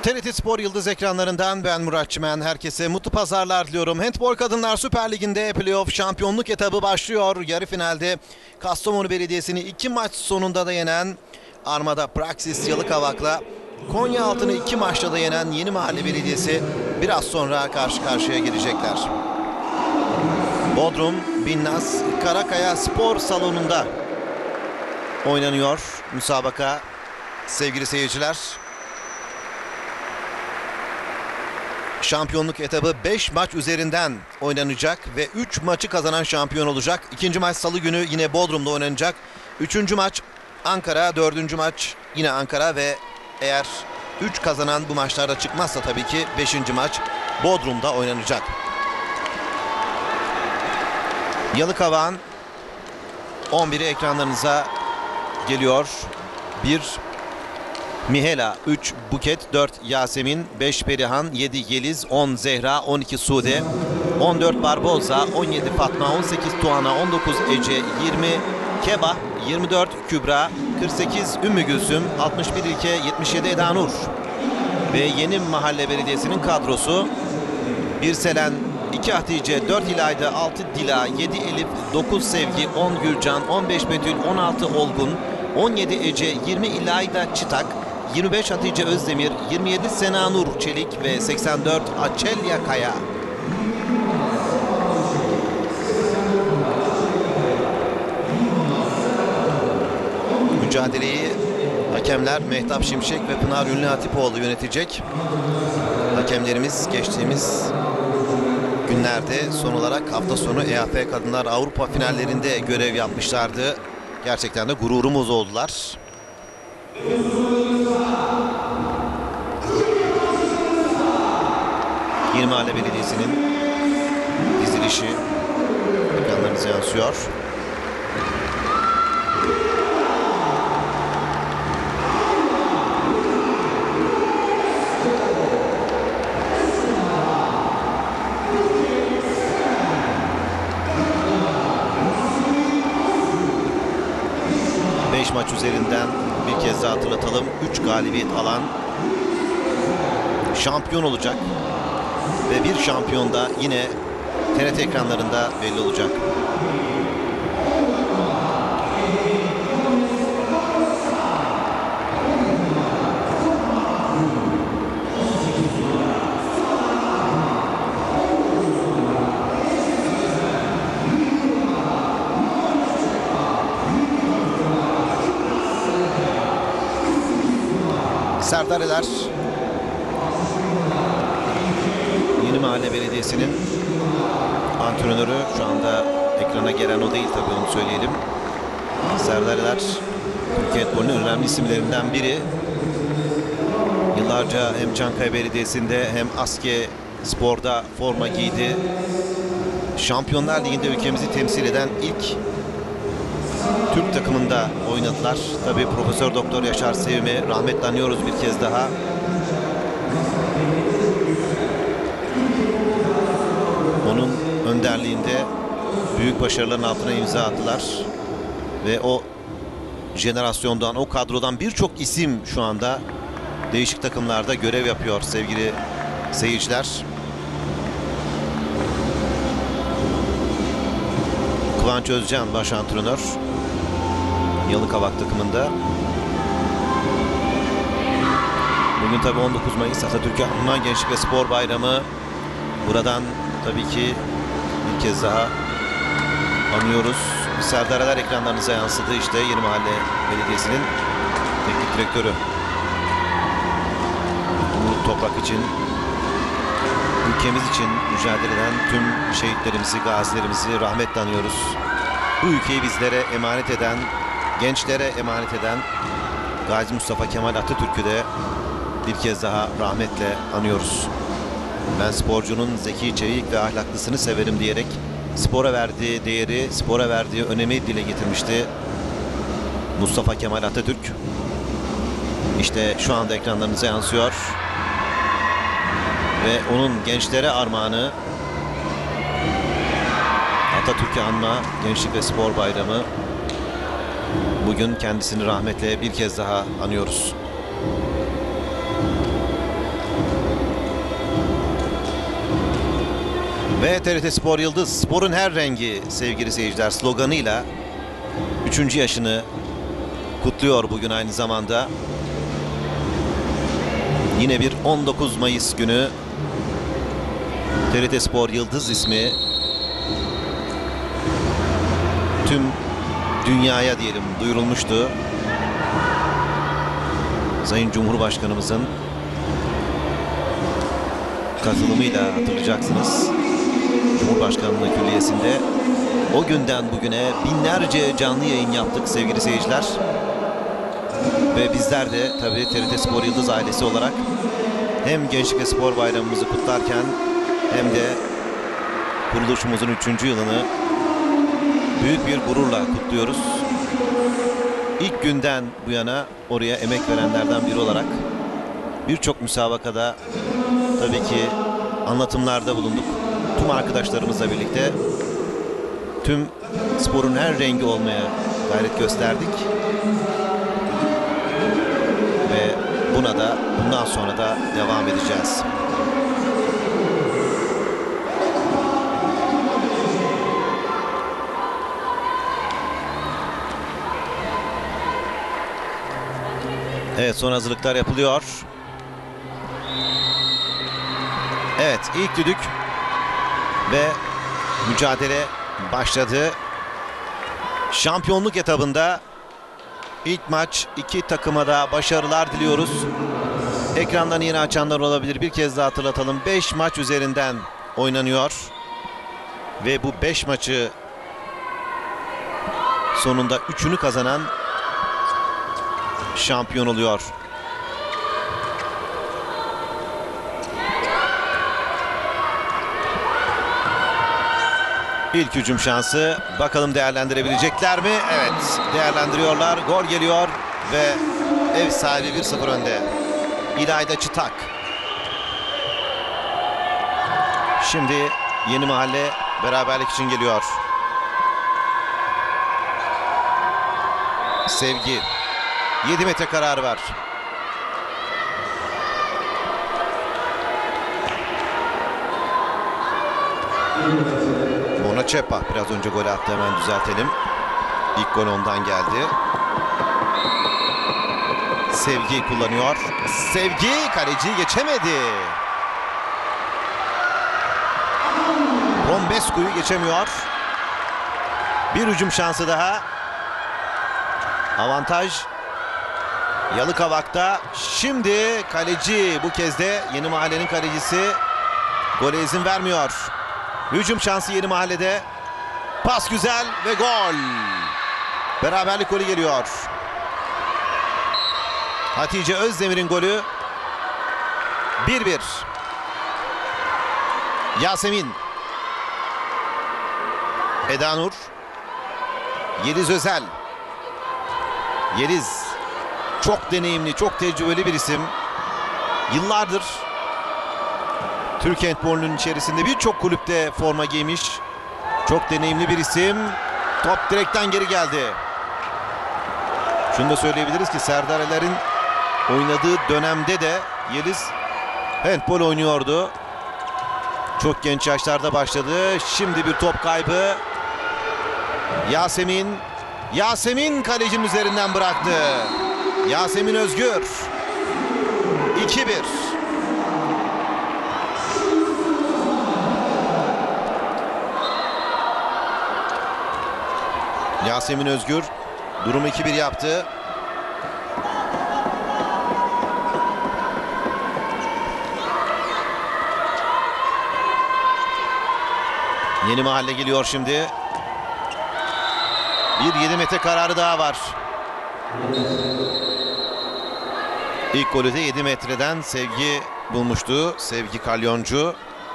TRT Spor Yıldız ekranlarından ben Murat Çimen. Herkese mutlu pazarlar diliyorum. Handball Kadınlar Süper Ligi'nde playoff şampiyonluk etabı başlıyor. Yarı finalde Kastamonu Belediyesi'ni 2 maç sonunda da yenen Armada Praxis Yalıkavak'la Konyaaltı'nı 2 maçta da yenen Yenimahalle Belediyesi biraz sonra karşı karşıya gelecekler. Bodrum Binnaz Karakaya Spor Salonu'nda oynanıyor müsabaka sevgili seyirciler. Şampiyonluk etabı 5 maç üzerinden oynanacak ve 3 maçı kazanan şampiyon olacak. İkinci maç salı günü yine Bodrum'da oynanacak. Üçüncü maç Ankara, dördüncü maç yine Ankara ve eğer 3 kazanan bu maçlarda çıkmazsa tabii ki 5. maç Bodrum'da oynanacak. Yalıkavak'ın 11'i ekranlarınıza geliyor. 1 Mihela, 3 Buket, 4 Yasemin, 5 Perihan, 7 Yeliz, 10 Zehra, 12 Sude, 14 Barboza, 17 Fatma, 18 Tuana, 19 Ece, 20 Keba, 24 Kübra, 48 Ümmü Gülsüm, 61 İlke, 77 Eda Nur. Ve Yenimahalle Belediyesi'nin kadrosu: 1 Selen, 2 Hatice, 4 İlayda, 6 Dila, 7 Elif, 9 Sevgi, 10 Gülcan, 15 Betül, 16 Olgun, 17 Ece, 20 İlayda Çıtak, 25 Hatice Özdemir, 27 Sena Nur Çelik ve 84 Açelya Kaya. Mücadeleyi hakemler Mehtap Şimşek ve Pınar Ünlü Hatipoğlu yönetecek. Hakemlerimiz geçtiğimiz günlerde son olarak hafta sonu EAF Kadınlar Avrupa finallerinde görev yapmışlardı. Gerçekten de gururumuz oldular. Yenimahalle Belediyesi'nin dizilişi ekranlarınıza yansıyor. Maç üzerinden bir kez daha hatırlatalım. 3 galibiyet alan şampiyon olacak. Ve bir şampiyon da yine TRT ekranlarında belli olacak. Serdareler Yenimahalle Belediyesi'nin antrenörü, şu anda ekrana gelen o değil tabii, onu söyleyelim. Serdareler Türkiye futbolunun önemli isimlerinden biri. Yıllarca hem Çankaya Belediyesi'nde hem Aske Spor'da forma giydi. Şampiyonlar Ligi'nde ülkemizi temsil eden ilk Türk takımında oynadılar. Tabii Profesör Doktor Yaşar Sevim'i rahmetle anıyoruz bir kez daha. Onun önderliğinde büyük başarıların altına imza attılar. Ve o jenerasyondan, o kadrodan birçok isim şu anda değişik takımlarda görev yapıyor sevgili seyirciler. Kıvanç Özcan baş antrenör Yalıkavak takımında. Bugün tabi 19 Mayıs Atatürk'ü anma Gençlik ve Spor Bayramı. Buradan tabii ki bir kez daha anıyoruz. Serdareler ekranlarınıza yansıdı. İşte Yenimahalle Belediyesi'nin teknik direktörü. Bu toprak için, ülkemiz için mücadele eden tüm şehitlerimizi, gazilerimizi rahmetle anıyoruz. Bu ülkeyi bizlere emanet eden, gençlere emanet eden Gazi Mustafa Kemal Atatürk'ü de bir kez daha rahmetle anıyoruz. Ben sporcunun zeki, çevik ve ahlaklısını severim diyerek spora verdiği değeri, spora verdiği önemi dile getirmişti Mustafa Kemal Atatürk. İşte şu anda ekranlarınıza yansıyor. Ve onun gençlere armağanı Atatürk'ü anma Gençlik ve Spor Bayramı. Bugün kendisini rahmetle bir kez daha anıyoruz. Ve TRT Spor Yıldız, sporun her rengi sevgili seyirciler sloganıyla 3. yaşını kutluyor bugün aynı zamanda. Yine bir 19 Mayıs günü TRT Spor Yıldız ismi tüm dünyaya diyelim duyurulmuştu. Sayın Cumhurbaşkanımızın katılımıyla hatırlayacaksınız. Cumhurbaşkanlığı Külliyesi'nde o günden bugüne binlerce canlı yayın yaptık sevgili seyirciler. Ve bizler de tabii TRT Spor Yıldız ailesi olarak hem Gençlik ve Spor Bayramımızı kutlarken hem de kuruluşumuzun 3. yılını büyük bir gururla kutluyoruz. İlk günden bu yana oraya emek verenlerden biri olarak birçok müsabakada tabii ki anlatımlarda bulunduk. Tüm arkadaşlarımızla birlikte tüm sporun her rengi olmaya gayret gösterdik. Ve buna da bundan sonra da devam edeceğiz. Evet, son hazırlıklar yapılıyor. Evet, ilk düdük ve mücadele başladı. Şampiyonluk etabında ilk maç, iki takıma da başarılar diliyoruz. Ekrandan yeni açanlar olabilir. Bir kez daha hatırlatalım. 5 maç üzerinden oynanıyor. Ve bu 5 maçı sonunda 3'ünü kazanan şampiyon oluyor. İlk hücum şansı. Bakalım değerlendirebilecekler mi? Evet, değerlendiriyorlar. Gol geliyor ve ev sahibi 1-0 önde. İlayda Çıtak. Şimdi Yeni Mahalle beraberlik için geliyor. Sevgi. 7 metre kararı var. Bonacepa biraz önce gol attı, hemen düzeltelim. İlk gol ondan geldi. Sevgi kullanıyor. Sevgi kaleciyi geçemedi. Rombescu'yu geçemiyor. Bir hücum şansı daha. Avantaj Yalıkavak'ta. Şimdi kaleci bu kez de Yeni Mahalle'nin kalecisi gole izin vermiyor. Hücum şansı Yeni Mahalle'de. Pas güzel ve gol. Beraberlik golü geliyor. Hatice Özdemir'in golü. 1-1. Yasemin. Eda Nur. Yeliz Özel. Yeliz çok deneyimli, çok tecrübeli bir isim. Yıllardır Türk handbolunun içerisinde birçok kulüpte forma giymiş. Çok deneyimli bir isim. Top direkten geri geldi. Şunu da söyleyebiliriz ki Serdar Eler'in oynadığı dönemde de Yeliz handbol oynuyordu. Çok genç yaşlarda başladı. Şimdi bir top kaybı. Yasemin. Yasemin kalecinin üzerinden bıraktı. Yasemin Özgür. 2-1. Yasemin Özgür durumu 2-1 yaptı. Yeni Mahalle geliyor şimdi. Bir 7 metre kararı daha var. İlk golü de 7 metreden Sevgi bulmuştu. Sevgi Kalyoncu.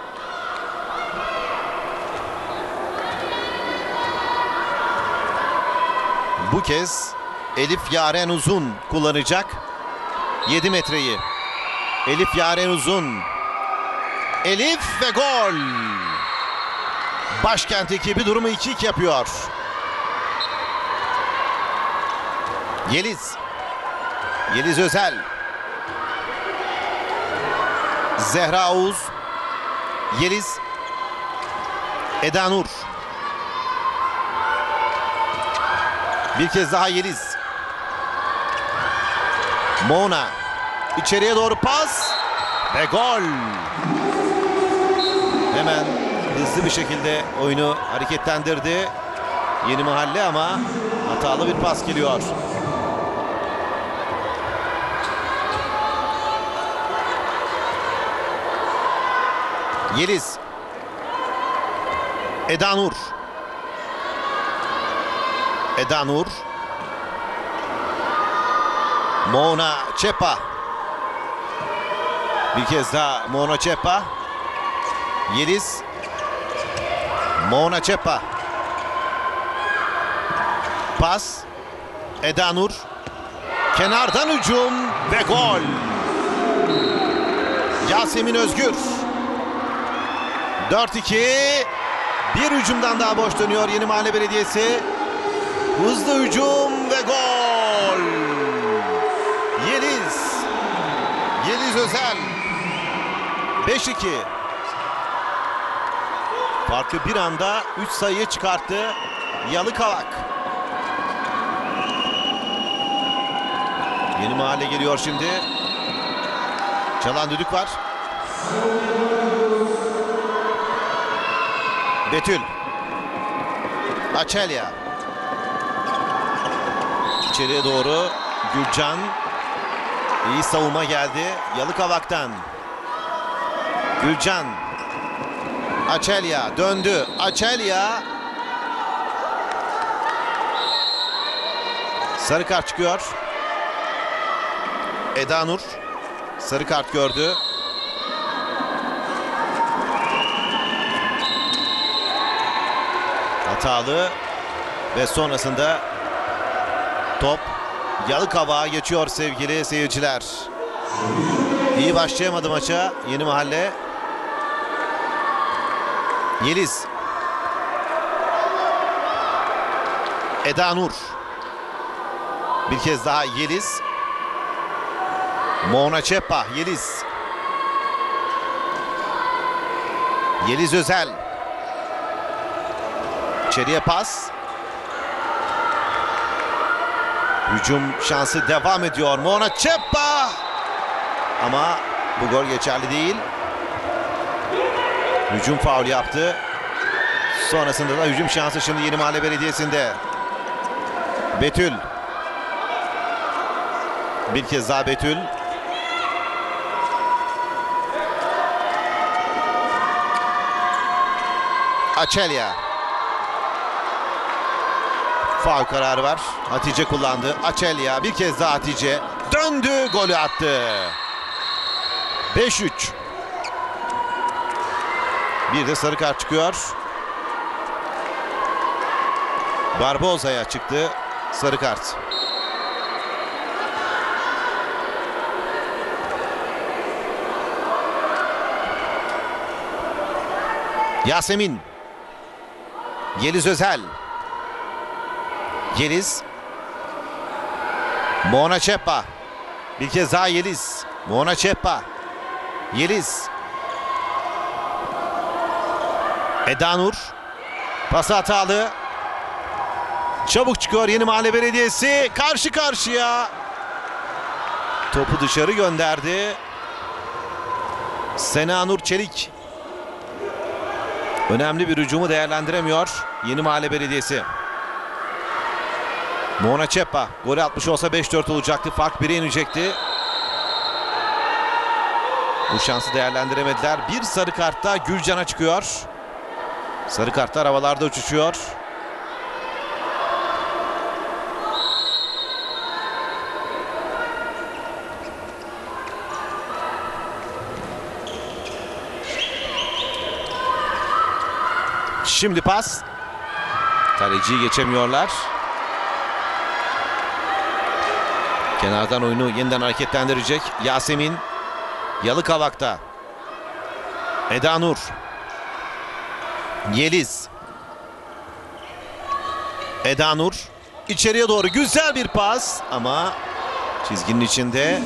Bu kez Elif Yaren Uzun kullanacak 7 metreyi. Elif Yaren Uzun. Elif ve gol. Başkent ekibi durumu 2-2 yapıyor. Yeliz. Yeliz Özel. Zehra Oğuz. Yeliz. Eda Nur. Bir kez daha Yeliz. Mona. İçeriye doğru pas. Ve gol. Hemen hızlı bir şekilde oyunu hareketlendirdi Yeni Mahalle ama hatalı bir pas geliyor. Yeliz. Eda Nur. Eda Nur. Mona Çepa. Bir kez daha Mona Çepa. Yeliz. Mona Çepa. Pas. Eda Nur. Kenardan hücum ve gol. Yasemin Özgür. 4-2. Bir hücumdan daha boş dönüyor Yeni Mahalle Belediyesi. Hızlı hücum ve gol. Yeliz. Yeliz Özel. 5-2. Farkı bir anda 3 sayıya çıkarttı Yalıkavak. Yeni Mahalle geliyor şimdi. Çalan düdük var. Betül. Açelya. İçeriye doğru Gülcan. İyi savunma geldi Yalıkavak'tan. Gülcan. Açelya döndü. Açelya. Sarı kart çıkıyor. Eda Nur sarı kart gördü. Hatalı ve sonrasında top Yalıkavak'a geçiyor sevgili seyirciler. İyi başlayamadı maça Yeni Mahalle. Yeliz. Eda Nur. Bir kez daha Yeliz. Mona Çepa. Yeliz. Yeliz Özel. İçeriye pas. Hücum şansı devam ediyor. Mona Çepa. Ama bu gol geçerli değil. Hücum faul yaptı. Sonrasında da hücum şansı şimdi Yeni Mahalle Belediyesi'nde. Betül. Bir kez daha Betül. Açelya. Faul kararı var. Hatice kullandı. Açelya bir kez daha Hatice. Döndü, golü attı. 5-3. Bir de sarı kart çıkıyor. Barboza'ya çıktı sarı kart. Yasemin. Yeliz Özel. Yeliz. Mona Çepa. Bir kez daha Yeliz. Mona Çepa. Yeliz. Eda Nur. Pası hatalı. Çabuk çıkıyor Yeni Mahalle Belediyesi. Karşı karşıya. Topu dışarı gönderdi. Sena Nur Çelik. Önemli bir hücumu değerlendiremiyor Yeni Mahalle Belediyesi. Mona Çepa. Golü atmış olsa 5-4 olacaktı. Fark 1'e inecekti. Bu şansı değerlendiremediler. Bir sarı kartta Gülcan'a çıkıyor. Sarı kartlar havalarda uçuşuyor. Şimdi pas. Kaleciyi geçemiyorlar. Kenardan oyunu yeniden hareketlendirecek Yasemin. Yalıkavak'ta. Eda Nur. Yeliz. Eda Nur. İçeriye doğru güzel bir pas ama çizginin içinde.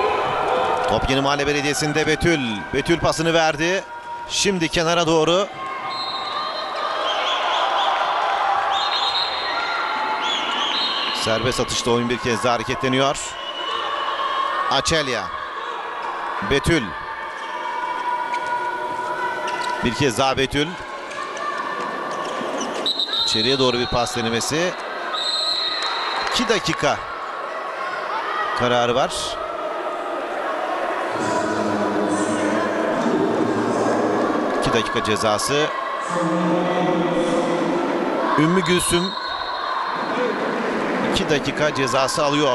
Top Yeni Mahalle Belediyesi'nde Betül. Betül pasını verdi. Şimdi kenara doğru Serbest atışta oyun bir kez daha hareketleniyor. Açelya. Betül. Bir kez daha Betül. İçeriye doğru bir pas denemesi. 2 dakika kararı var. Dakika cezası. Ümmü Gülsüm 2 dakika cezası alıyor.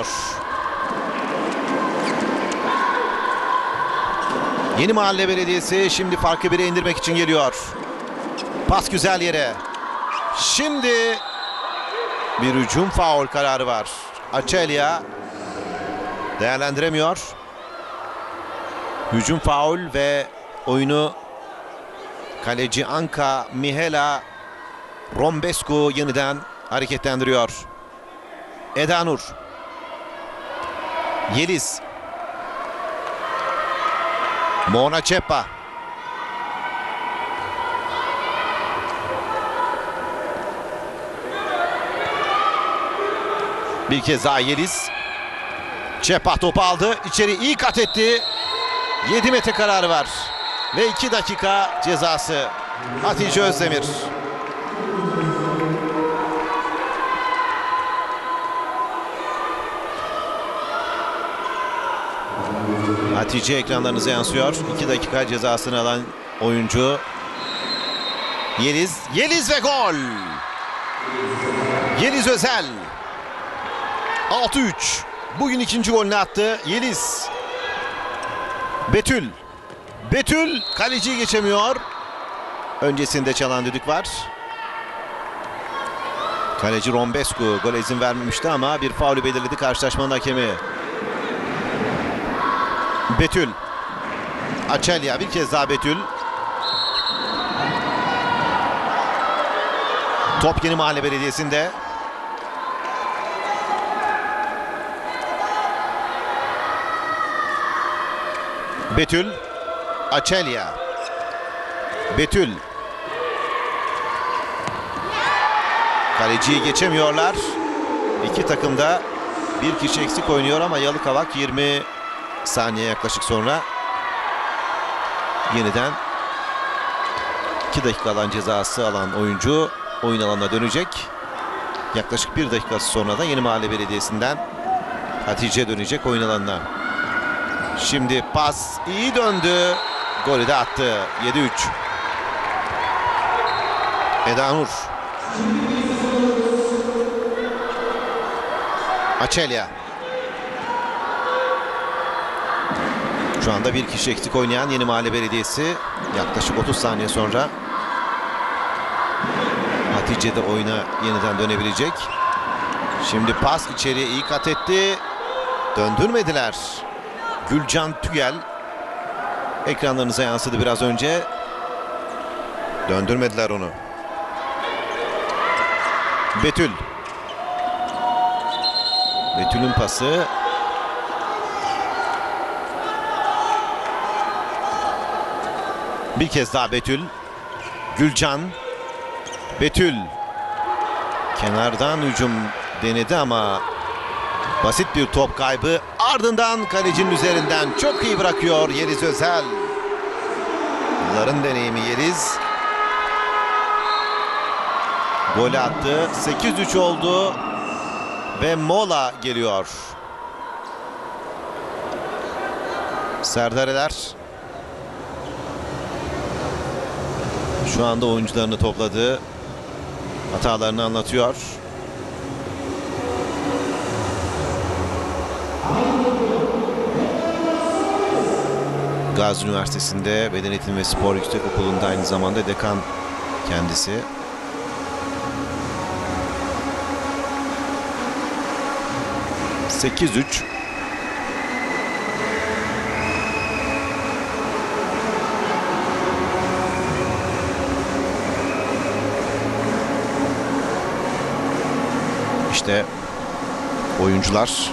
Yeni Mahalle Belediyesi şimdi farkı 1'e indirmek için geliyor. Pas güzel yere. Şimdi bir hücum faul kararı var. Açelya değerlendiremiyor. Hücum faul ve oyunu kaleci Anka Mihela Rombescu yeniden hareketlendiriyor. Edanur. Yeliz. Mona Çepa. Bir kez daha Yeliz. Çepa topu aldı. İçeri iyi kat etti. 7 metre kararı var. Ve 2 dakika cezası. Hatice Özdemir. Hatice ekranlarınıza yansıyor. 2 dakika cezasını alan oyuncu Yeliz. Yeliz ve gol. Yeliz Özel. 6-3. Bugün ikinci golünü attı Yeliz. Betül. Betül kaleciyi geçemiyor. Öncesinde çalan düdük var. Kaleci Rombescu gole izin vermemişti ama bir faulü belirledi karşılaşmanın hakemi. Betül. Açelya, bir kez daha Betül. Top Yeni Mahalle Belediyesi'nde. Betül. Açelya. Betül. Kaleciyi geçemiyorlar. İki takım da bir kişi eksik oynuyor ama Yalıkavak 20 saniye yaklaşık sonra yeniden 2 dakika alan cezası alan oyuncu oyun alanına dönecek. Yaklaşık 1 dakikası sonra da Yeni Mahalle Belediyesi'nden Hatice dönecek oyun alanına. Şimdi pas iyi döndü. Golü de attı. 7-3. Edanur. Açelya. Şu anda bir kişi eksik oynayan Yeni Mahalle Belediyesi. Yaklaşık 30 saniye sonra Hatice de oyuna yeniden dönebilecek. Şimdi pas içeriye iyi kat etti. Döndürmediler. Gülcan Tügel ekranlarınıza yansıdı biraz önce. Döndürmediler onu. Betül. Betül'ün pası. Bir kez daha Betül. Gülcan. Betül. Kenardan hücum denedi ama basit bir top kaybı. Ardından kalecinin üzerinden çok iyi bırakıyor Yeliz Özel. Yılların deneyimi Yeliz. Gol attı. 8-3 oldu. Ve mola geliyor. Serdareler şu anda oyuncularını topladı. Hatalarını anlatıyor. Gazi Üniversitesi'nde Beden Eğitimi ve Spor Yüksekokulu'nda aynı zamanda dekan kendisi. ...8-3... İşte oyuncular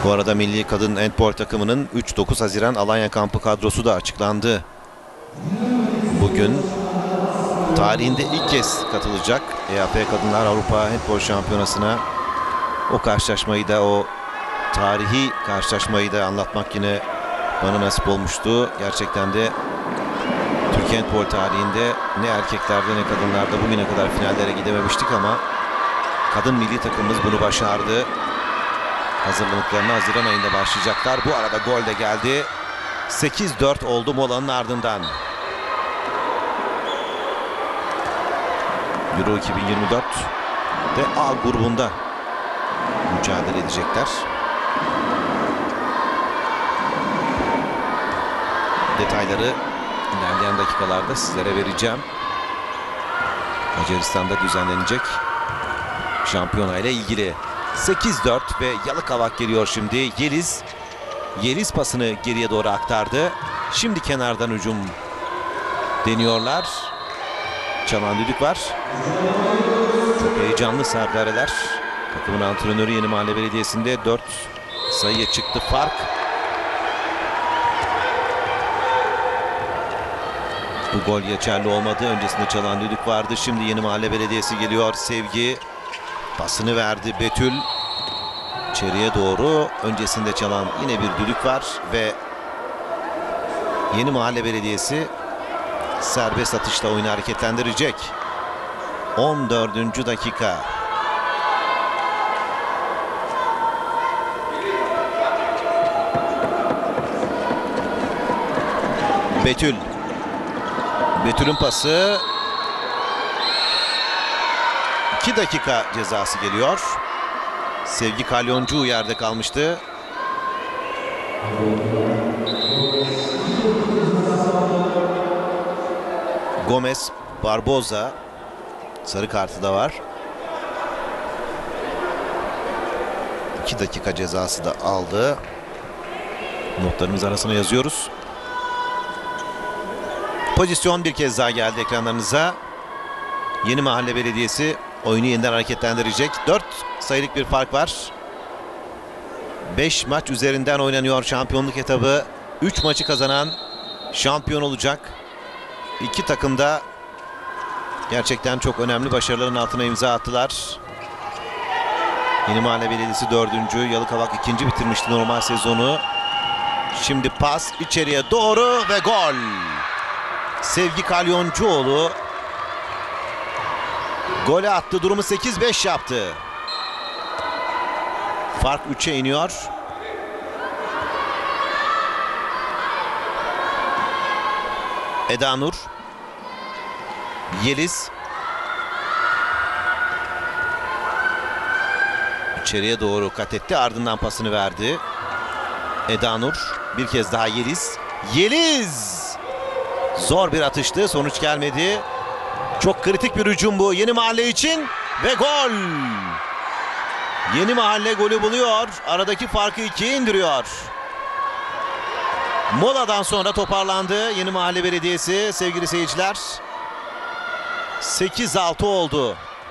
Bu arada Milli Kadın Handbol takımının 3-9 Haziran Alanya kampı kadrosu da açıklandı. Bugün tarihinde ilk kez katılacak EAP Kadınlar Avrupa Handbol Şampiyonası'na. O karşılaşmayı da, o tarihi karşılaşmayı da anlatmak yine bana nasip olmuştu. Gerçekten de Türkiye Handbol tarihinde ne erkeklerde ne kadınlarda bugüne kadar finallere gidememiştik ama kadın milli takımımız bunu başardı. Hazırlıklarına Haziran ayında başlayacaklar. Bu arada gol de geldi. 8-4 oldu molanın ardından. Euro 2024 de A grubunda mücadele edecekler. Detayları ilerleyen dakikalarda sizlere vereceğim. Macaristan'da düzenlenecek şampiyona ile ilgili. 8-4 ve Yalıkavak geliyor şimdi. Yeliz pasını geriye doğru aktardı. Şimdi kenardan hücum deniyorlar. Çalan düdük var. Çok heyecanlı sardareler. Takımın antrenörü Yeni Mahalle Belediyesi'nde 4 sayıya çıktı fark. Bu gol geçerli olmadı. Öncesinde çalan düdük vardı. Şimdi Yeni Mahalle Belediyesi geliyor. Sevgi pasını verdi. Betül içeriye doğru. Öncesinde çalan yine bir düdük var ve Yeni Mahalle Belediyesi serbest atışla oyunu hareketlendirecek. 14. dakika. Betül'ün pası. 2 dakika cezası geliyor. Sevgi Kalyoncu yerde kalmıştı. Gomez Barboza sarı kartı da var. 2 dakika cezası da aldı. Notlarımız arasına yazıyoruz. Pozisyon bir kez daha geldi ekranlarınıza. Yeni Mahalle Belediyesi oyunu yeniden hareketlendirecek. 4 sayılık bir fark var. 5 maç üzerinden oynanıyor şampiyonluk etabı. 3 maçı kazanan şampiyon olacak. İki takım da gerçekten çok önemli başarıların altına imza attılar. Yeni Mahalle Belediyesi 4. Yalıkavak 2. bitirmişti normal sezonu. Şimdi pas içeriye doğru ve gol. Sevgi Kalyoncuoğlu golü attı. Durumu 8-5 yaptı. Fark 3'e iniyor. Eda Nur. Yeliz. İçeriye doğru kat etti. Ardından pasını verdi. Eda Nur. Bir kez daha Yeliz. Yeliz! Zor bir atıştı. Sonuç gelmedi. Çok kritik bir hücum bu Yeni Mahalle için. Ve gol! Yeni Mahalle golü buluyor. Aradaki farkı 2'ye indiriyor. Moladan sonra toparlandı Yeni Mahalle Belediyesi sevgili seyirciler. 8-6 oldu.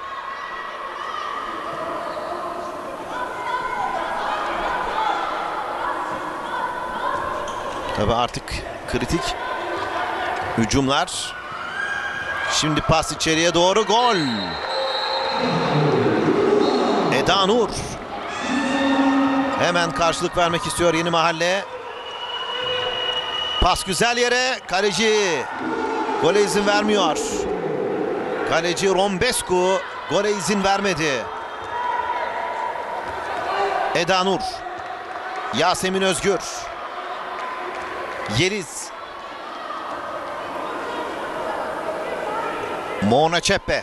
Tabii artık kritik hücumlar. Şimdi pas içeriye doğru, gol. Eda Nur. Hemen karşılık vermek istiyor Yeni Mahalle. Pas güzel yere. Kaleci gole izin vermiyor. Kaleci Rombescu gole izin vermedi. Eda Nur. Yasemin Özgür. Yeliz. Mona Çeppe.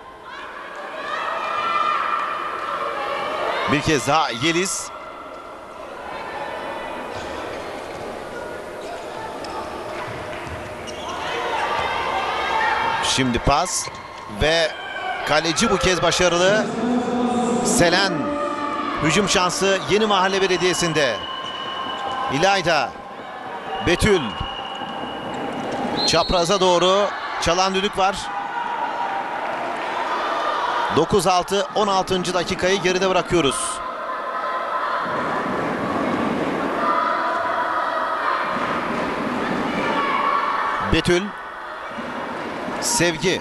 Bir kez daha Yeliz. Şimdi pas ve kaleci bu kez başarılı. Selen. Hücum şansı Yeni Mahalle Belediyesi'nde. İlayda. Betül. Çapraza doğru çalan düdük var. 9-6, 16. dakikayı geride bırakıyoruz. Betül. Sevgi.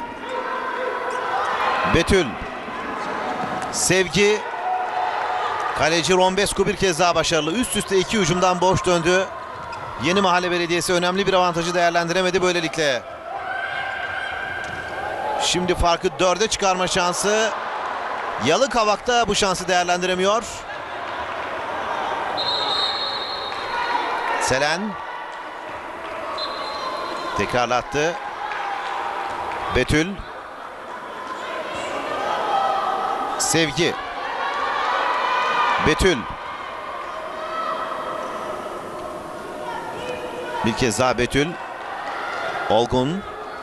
Betül. Sevgi. Kaleci Rombescu bir kez daha başarılı. Üst üste 2 hücumdan boş döndü. Yenimahalle Belediyesi önemli bir avantajı değerlendiremedi böylelikle. Şimdi farkı 4'e çıkarma şansı. Yalıkavak da bu şansı değerlendiremiyor. Selen. Tekrarlattı. Betül. Sevgi. Betül. Bir kez daha Betül. Olgun.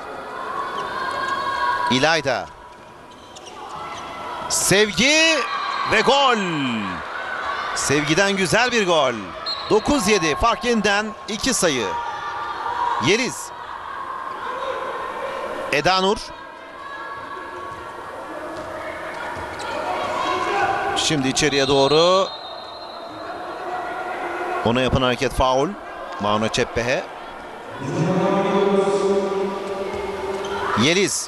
İlayda. Sevgi ve gol. Sevgiden güzel bir gol. 9-7 fark yeniden 2 sayı. Yeliz. Edanur. Şimdi içeriye doğru. Ona yapılan hareket faul. Mauna Çeppehe. Yeliz.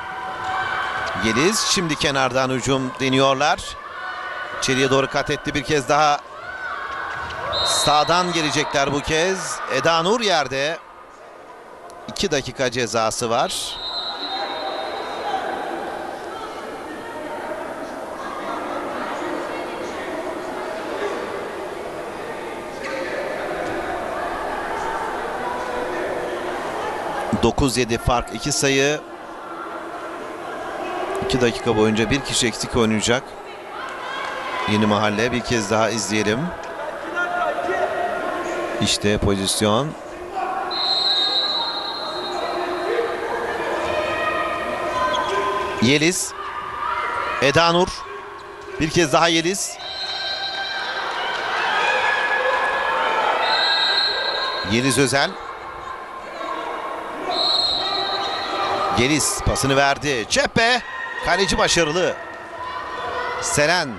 Yeliz şimdi kenardan hücum deniyorlar. İçeriye doğru kat etti bir kez daha. Sağdan gelecekler bu kez. Edanur yerde. 2 dakika cezası var. ...9-7 fark 2 sayı. 2 dakika boyunca bir kişi eksik oynayacak. Yenimahalle bir kez daha izleyelim. İşte pozisyon. Yeliz. Edanur. Bir kez daha Yeliz. Yeliz Özel. Yeliz pasını verdi. Çeppe. Kaleci başarılı. Selen.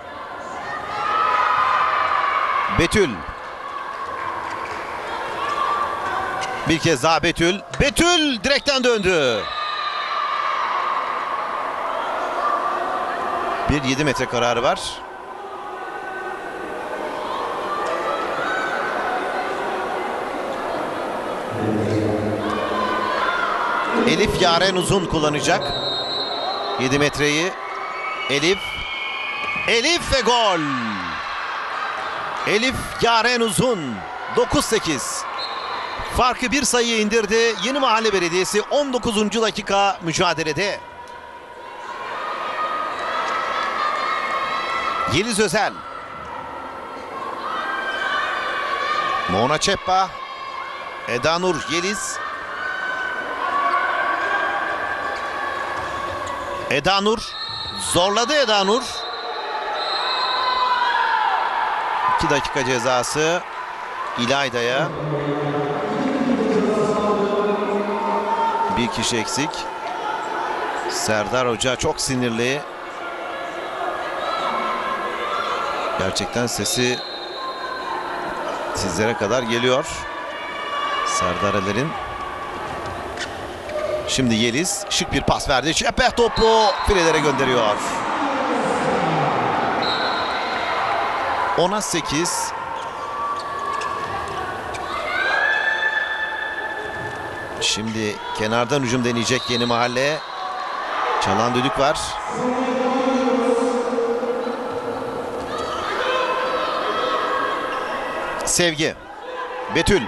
Betül. Bir kez daha Betül. Betül direkten döndü. Bir 7 metre kararı var. Elif Yaren Uzun kullanacak. 7 metreyi. Elif. Elif ve gol. Elif Yaren Uzun. 9-8. Farkı bir sayıya indirdi. Yenimahalle Belediyesi 19. dakika mücadelede. Yeliz Özel. Mona Çeppa. Edanur Yeliz. Edanur. Zorladı Edanur. 2 dakika cezası İlayda'ya. Bir kişi eksik. Serdar Hoca çok sinirli. Gerçekten sesi sizlere kadar geliyor. Serdar Aler'in. Şimdi Yeliz şık bir pas verdi. Çepe topu filelere gönderiyor. 10'a 8. Şimdi kenardan hücum deneyecek Yenimahalle. Çalan düdük var. Sevgi. Betül.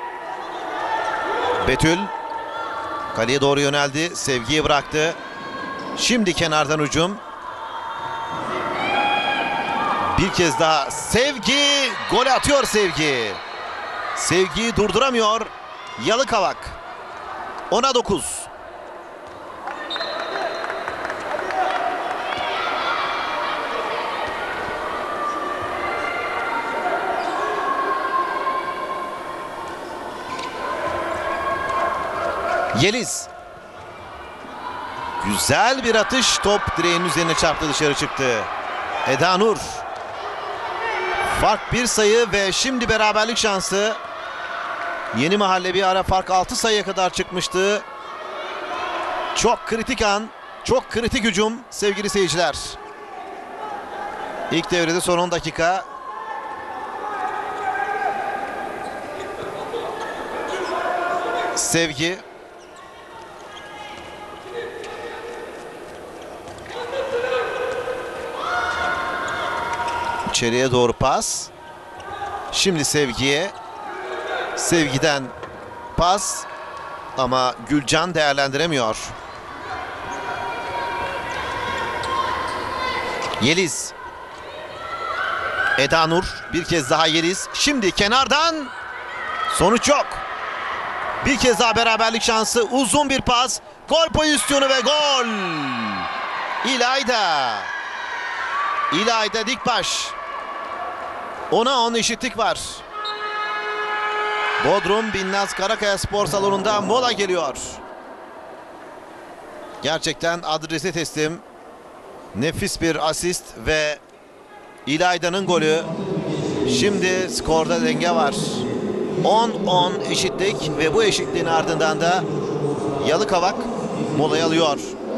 Betül. Kaleye doğru yöneldi. Sevgi'yi bıraktı. Şimdi kenardan hücum. Bir kez daha Sevgi. Gol atıyor Sevgi. Sevgi'yi durduramıyor Yalıkavak. 10'a 9. Yeliz. Güzel bir atış. Top direğin üzerine çarptı, dışarı çıktı. Edanur. Fark bir sayı ve şimdi beraberlik şansı. Yeni Mahalle bir ara fark 6 sayıya kadar çıkmıştı. Çok kritik an, çok kritik hücum sevgili seyirciler. İlk devrede son 10 dakika. Sevgi. İçeriye doğru pas. Şimdi Sevgi'ye. Sevgi'den pas. Ama Gülcan değerlendiremiyor. Yeliz. Eda Nur. Bir kez daha Yeliz. Şimdi kenardan. Sonuç yok. Bir kez daha beraberlik şansı. Uzun bir pas. Gol pozisyonu ve gol. İlayda. İlayda Dikbaş. 10'a 10 eşitlik var. Bodrum Binnaz Karakaya Spor Salonu'nda mola geliyor. Gerçekten adrese teslim. Nefis bir asist ve İlayda'nın golü. Şimdi skorda denge var. 10-10 eşitlik ve bu eşitliğin ardından da Yalıkavak molayı alıyor.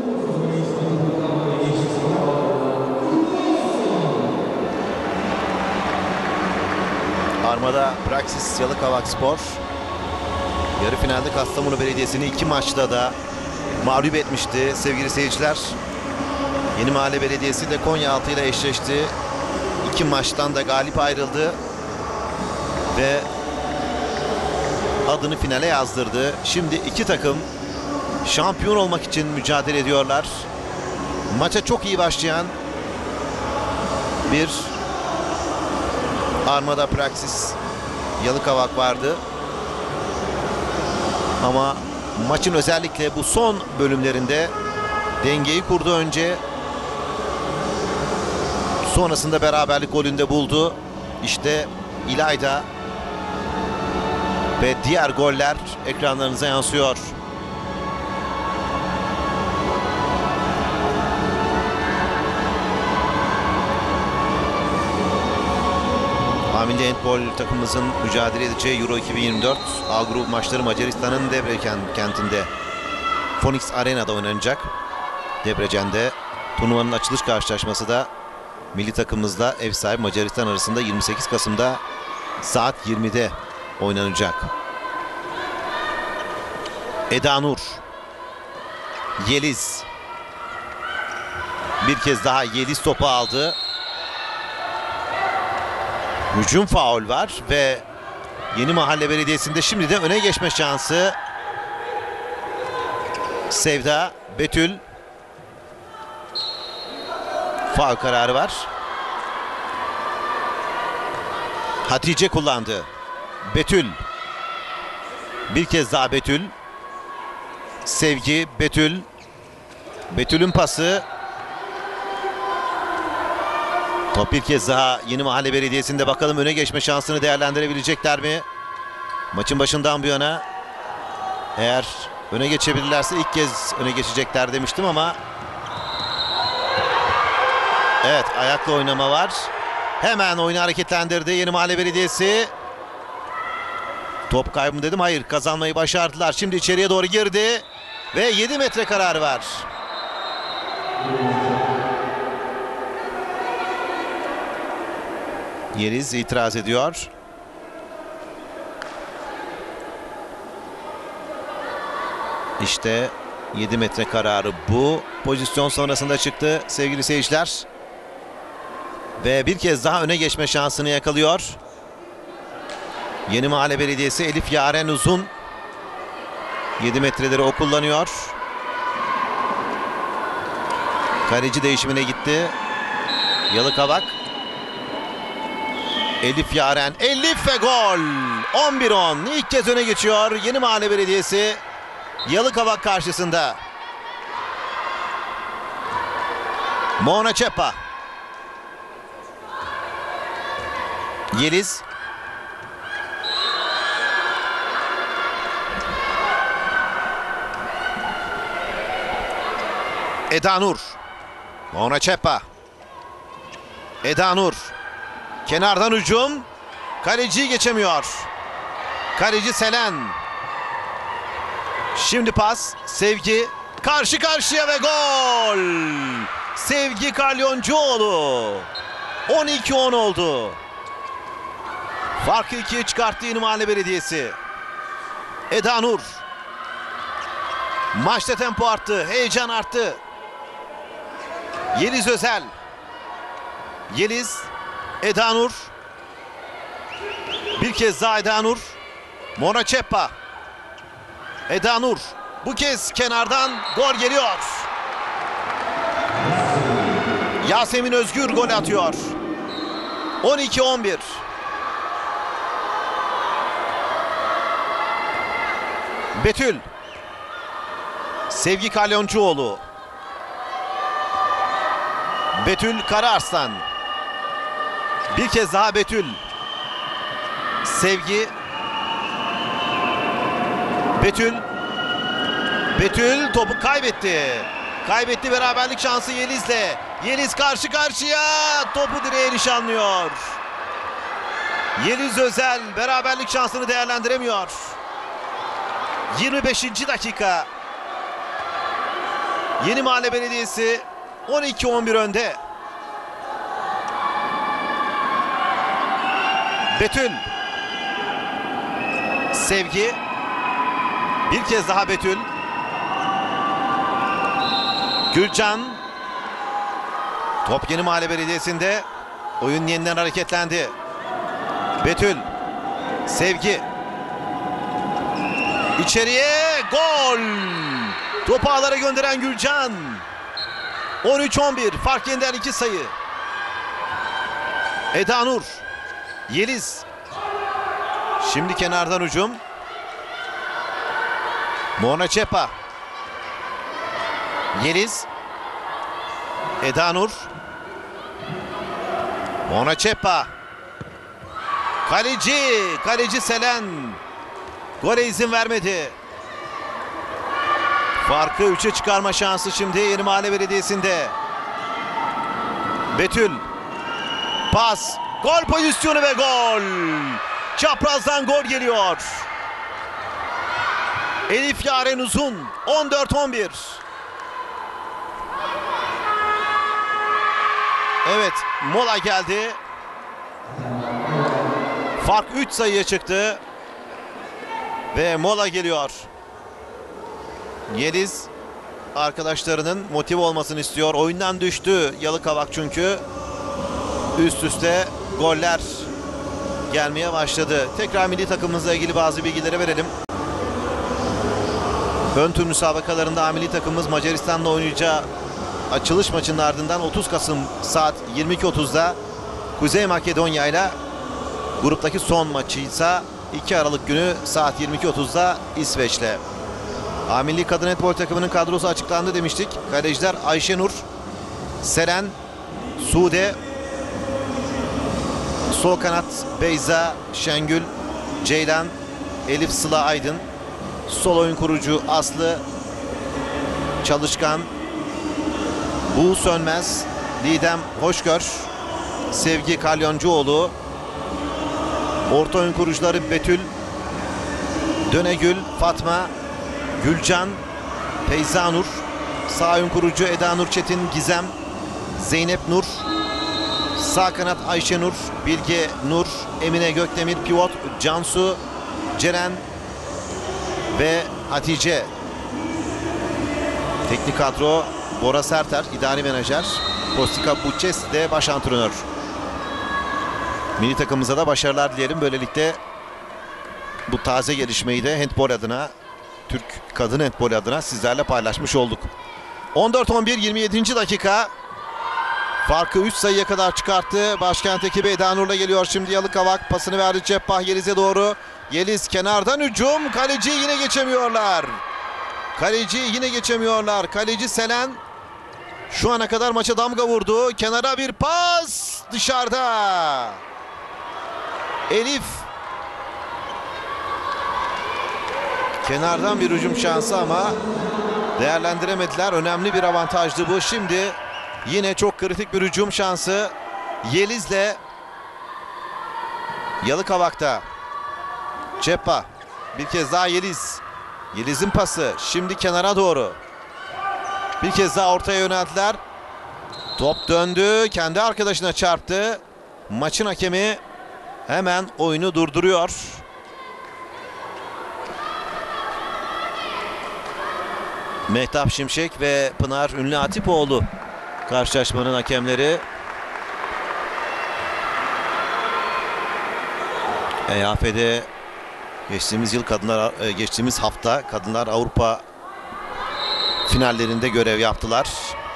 Armada Praksis Yalıkavak Spor yarı finalde Kastamonu Belediyesi'ni 2 maçta da mağlup etmişti sevgili seyirciler. Yeni Mahalle Belediyesi de Konyaaltı ile eşleşti. 2 maçtan da galip ayrıldı ve adını finale yazdırdı. Şimdi iki takım şampiyon olmak için mücadele ediyorlar. Maça çok iyi başlayan bir Armada Praksis Yalıkavak vardı. Ama maçın özellikle bu son bölümlerinde dengeyi kurdu önce. Sonrasında beraberlik golünde buldu. İşte İlayda ve diğer goller ekranlarınıza yansıyor. Hamile handbol takımımızın mücadele edeceği Euro 2024 A grubu maçları Macaristan'ın Debrecen kentinde Phoenix Arena'da oynanacak. Debrecen'de turnuvanın açılış karşılaşması da milli takımımızla ev sahibi Macaristan arasında 28 Kasım'da saat 20'de oynanacak. Eda Nur. Yeliz. Bir kez daha Yeliz topu aldı. Hücum faul var ve Yeni Mahalle Belediyesi'nde şimdi de öne geçme şansı. Sevda, Betül. Faul kararı var. Hatice kullandı. Betül. Bir kez daha Betül. Sevgi, Betül. Betül'ün pası. Top bir kez daha Yeni Mahalle Belediyesi'nde, bakalım öne geçme şansını değerlendirebilecekler mi? Maçın başından bu yana eğer öne geçebilirlerse ilk kez öne geçecekler demiştim ama evet, ayakla oynama var. Hemen oyunu hareketlendirdi Yeni Mahalle Belediyesi. Top kaybı mı dedim? Hayır, kazanmayı başardılar. Şimdi içeriye doğru girdi ve 7 metre kararı var. Yeliz itiraz ediyor. İşte 7 metre kararı bu pozisyon sonrasında çıktı sevgili seyirciler. Ve bir kez daha öne geçme şansını yakalıyor Yeni Mahalle Belediyesi. Elif Yaren Uzun. 7 metreleri o kullanıyor. Kaleci değişimine gitti Yalıkavak. Elif Yaren. Elif ve gol. 11-10. İlk kez öne geçiyor Yeni Mahalle Belediyesi Yalıkavak karşısında. Mona Çepa. Yeliz. Eda Nur. Mona Çepa. Eda Nur. Kenardan hücum. Kaleciyi geçemiyor. Kaleci Selen. Şimdi pas. Sevgi. Karşı karşıya ve gol. Sevgi Kalyoncuoğlu. 12-10 oldu. Farkı 2'ye çıkarttı Yeni Mahalle Belediyesi. Eda Nur. Maçta tempo arttı. Heyecan arttı. Yeliz Özel. Yeliz. Eda Nur. Bir kez daha Eda Nur. Mona Çeppa. Eda Nur. Bu kez kenardan gol geliyor. Yasemin Özgür gol atıyor. 12-11. Betül. Sevgi Kalyoncuoğlu. Betül Kararslan. Bir kez daha Betül. Sevgi. Betül. Betül topu kaybetti. Kaybetti, beraberlik şansı Yeliz'le. Yeliz karşı karşıya. Topu direğe nişanlıyor. Yeliz Özel beraberlik şansını değerlendiremiyor. 25. dakika. Yeni Mahalle Belediyesi 12-11 önde. Betül. Sevgi. Bir kez daha Betül. Gülcan. Top Yeni Mahalle Belediyesi'nde. Oyun yeniden hareketlendi. Betül. Sevgi. İçeriye gol. Topu ağlara gönderen Gülcan. 13-11. Fark yeniden 2 sayı. Eda Nur. Yeliz. Şimdi kenardan hücum. Mona Çeppa. Yeliz. Eda Nur. Mona Çeppa. Kaleci Selen. Gole izin vermedi. Farkı 3'e çıkarma şansı şimdi Yeni Mahalle Belediyesi'nde. Betül. Pas. Gol pozisyonu ve gol. Çaprazdan gol geliyor. Elif Yaren Uzun. 14-11. Evet, mola geldi. Fark 3 sayıya çıktı. Ve mola geliyor. Yeliz arkadaşlarının motive olmasını istiyor. Oyundan düştü Yalıkavak çünkü. Üst üste goller gelmeye başladı. Tekrar milli takımımızla ilgili bazı bilgileri verelim. Ön tur müsabakalarında milli takımımız Macaristan'la oynayacağı açılış maçının ardından 30 Kasım saat 22.30'da Kuzey Makedonya ile gruptaki son maçıysa 2 Aralık günü saat 22.30'da İsveç'le. A Milli Kadın Handbol takımının kadrosu açıklandı demiştik. Kaleciler Ayşenur, Seren, Sude, sol kanat Beyza, Şengül, Ceylan, Elif Sıla Aydın, sol oyun kurucu Aslı Çalışkan, Buğ Sönmez, Didem Hoşgör, Sevgi Kalyoncuoğlu, orta oyun kurucuları Betül, Dönegül, Fatma, Gülcan, Feyza Nur, sağ oyun kurucu Eda Nur Çetin, Gizem, Zeynep Nur, sağ kanat Ayşenur, Bilge Nur, Emine Gökdemir, pivot Cansu, Ceren ve Hatice. Teknik kadro Bora Serter, idari menajer, Kostika Buçes de baş antrenör. Milli takımımıza da başarılar dileyelim. Böylelikle bu taze gelişmeyi de handbol adına, Türk kadın handbol adına sizlerle paylaşmış olduk. 14-11, 27. dakika. Farkı 3 sayıya kadar çıkarttı. Başkent ekibi Eda Nur'la geliyor şimdi Yalıkavak. Pasını verdi Ceppah Yeliz'e doğru. Yeliz kenardan hücum. Kaleci yine geçemiyorlar. Kaleci Selen şu ana kadar maça damga vurdu. Kenara bir pas. Dışarıda. Elif. Kenardan bir hücum şansı ama değerlendiremediler. Önemli bir avantajdı bu. Şimdi yine çok kritik bir hücum şansı Yeliz'le Yalıkavak'ta. Çepa. Bir kez daha Yeliz. Yeliz'in pası. Şimdi kenara doğru. Bir kez daha ortaya yöneldiler. Top döndü. Kendi arkadaşına çarptı. Maçın hakemi hemen oyunu durduruyor. Mehtap Şimşek ve Pınar Ünlü Atipoğlu karşılaşmanın hakemleri. EAF'de geçtiğimiz hafta Kadınlar Avrupa finallerinde görev yaptılar.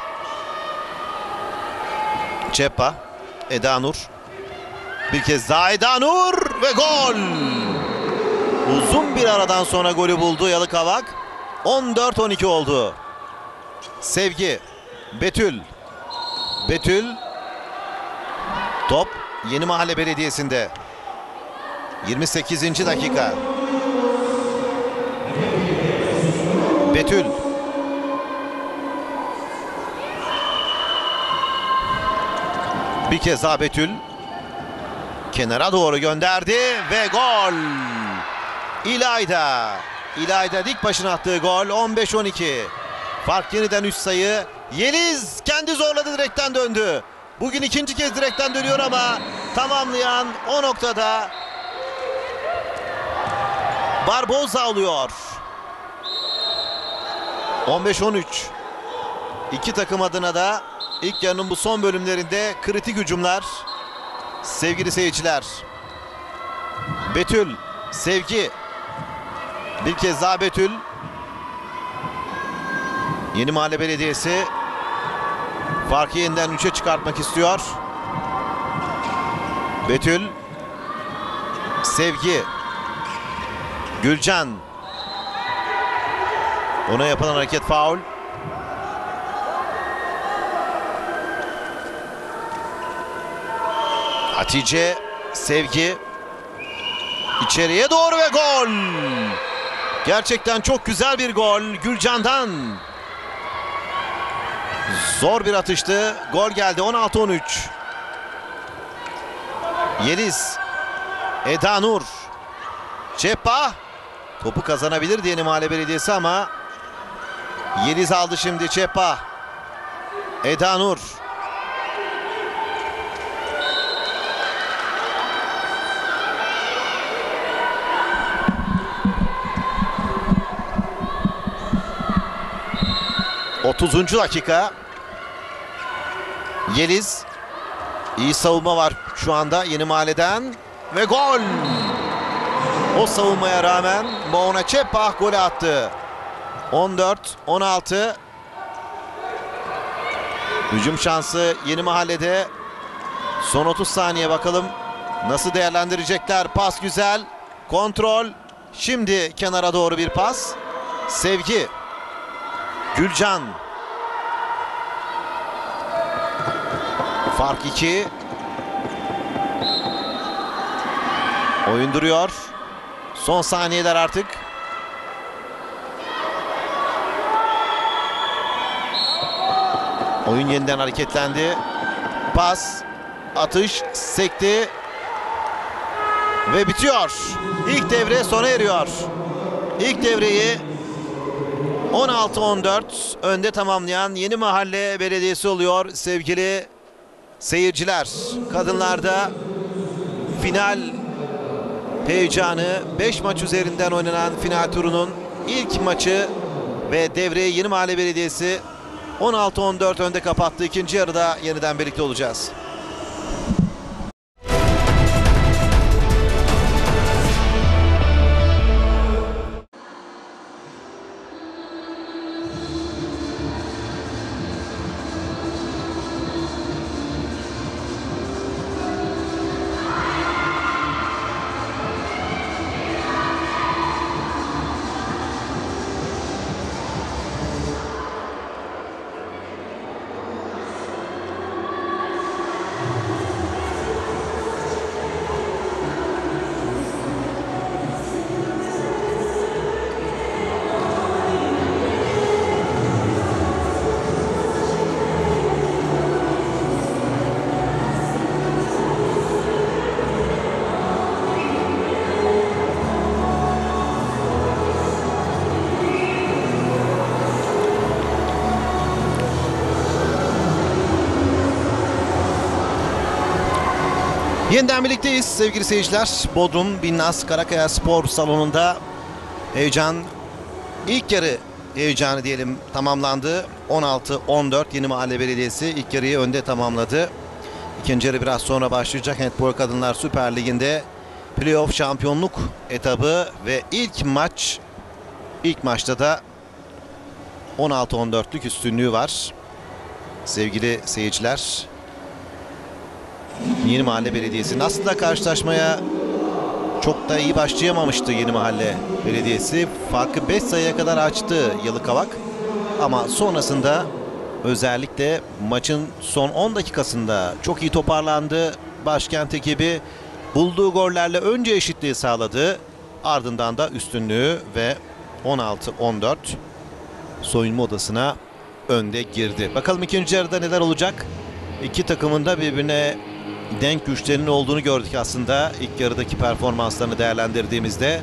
Çepa, Eda Nur. Bir kez daha Eda Nur ve gol! Uzun bir aradan sonra golü buldu Yalıkavak. 14-12 oldu. Sevgi, Betül. Betül. Top Yenimahalle Belediyesi'nde. 28. dakika. Betül. Bir kez daha Betül. Kenara doğru gönderdi ve gol. İlayda. İlayda dik başına attığı gol. 15-12. Fark yeniden 3 sayı. Yeliz kendi zorladı, direkten döndü. Bugün ikinci kez direkten dönüyor ama tamamlayan o noktada Barboza oluyor. 15-13. İki takım adına da ilk yarının bu son bölümlerinde kritik hücumlar. Sevgili seyirciler. Betül, Sevgi. Bir kez daha Betül. Yenimahalle Belediyesi farkı yeniden 3'e çıkartmak istiyor. Betül. Sevgi. Gülcan. Ona yapılan hareket faul. Hatice, Sevgi. İçeriye doğru ve gol. Gerçekten çok güzel bir gol Gülcan'dan. Zor bir atıştı. Gol geldi. 16-13. Yeliz. Eda Nur. Çepa. Topu kazanabilirdi Yenimahalle Belediyesi ama Yeliz aldı şimdi. Çepa. Eda Nur. ...30. dakika. Yeliz. İyi savunma var şu anda Yenimahalle'den. Ve gol! O savunmaya rağmen Mouna Çepa golü attı. 14-16. Hücum şansı Yenimahalle'de. Son 30 saniye, bakalım nasıl değerlendirecekler. Pas güzel. Kontrol. Şimdi kenara doğru bir pas. Sevgi. Gülcan. Fark 2. Oyun duruyor. Son saniyeler artık. Oyun yeniden hareketlendi. Pas, atış, sekti. Ve bitiyor. İlk devre sona eriyor. İlk devreyi 16-14 önde tamamlayan Yenimahalle Belediyesi oluyor sevgili seyirciler. Kadınlarda final heyecanı, 5 maç üzerinden oynanan final turunun ilk maçı ve devreyi Yenimahalle Belediyesi 16-14 önde kapattı. İkinci yarıda yeniden birlikte olacağız. Yeniden birlikteyiz sevgili seyirciler. Bodrum Binnaz Karakaya Spor Salonu'nda heyecan, ilk yarı heyecanı diyelim tamamlandı. 16-14 Yenimahalle Belediyesi ilk yarıyı önde tamamladı. İkinci yarı biraz sonra başlayacak. Handball Kadınlar Süper Ligi'nde playoff şampiyonluk etabı ve ilk maçta da 16-14'lük üstünlüğü var. Sevgili seyirciler, Yenimahalle Belediyesi'nin aslında karşılaşmaya çok da iyi başlayamamıştı Yenimahalle Belediyesi. Farkı 5 sayıya kadar açtı Yalıkavak. Ama sonrasında özellikle maçın son 10 dakikasında çok iyi toparlandı. Başkent ekibi bulduğu gollerle önce eşitliği sağladı. Ardından da üstünlüğü ve 16-14 soyunma odasına önde girdi. Bakalım ikinci yarıda neler olacak? İki takımın da birbirine denk güçlerinin olduğunu gördük aslında ilk yarıdaki performanslarını değerlendirdiğimizde.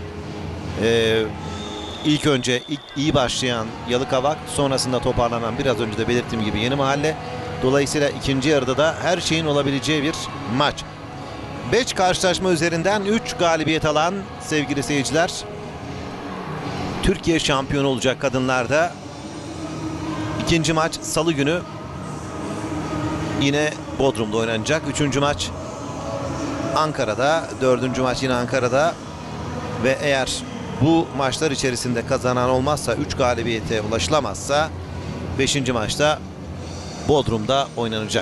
İlk önce iyi başlayan Yalıkavak, sonrasında toparlanan, biraz önce de belirttiğim gibi, Yenimahalle. Dolayısıyla ikinci yarıda da her şeyin olabileceği bir maç. 5 karşılaşma üzerinden 3 galibiyet alan sevgili seyirciler, Türkiye şampiyonu olacak kadınlarda. İkinci maç Salı günü yine Bodrum'da oynanacak. Üçüncü maç Ankara'da. Dördüncü maç yine Ankara'da. Ve eğer bu maçlar içerisinde kazanan olmazsa, 3 galibiyete ulaşılamazsa 5. maçta Bodrum'da oynanacak.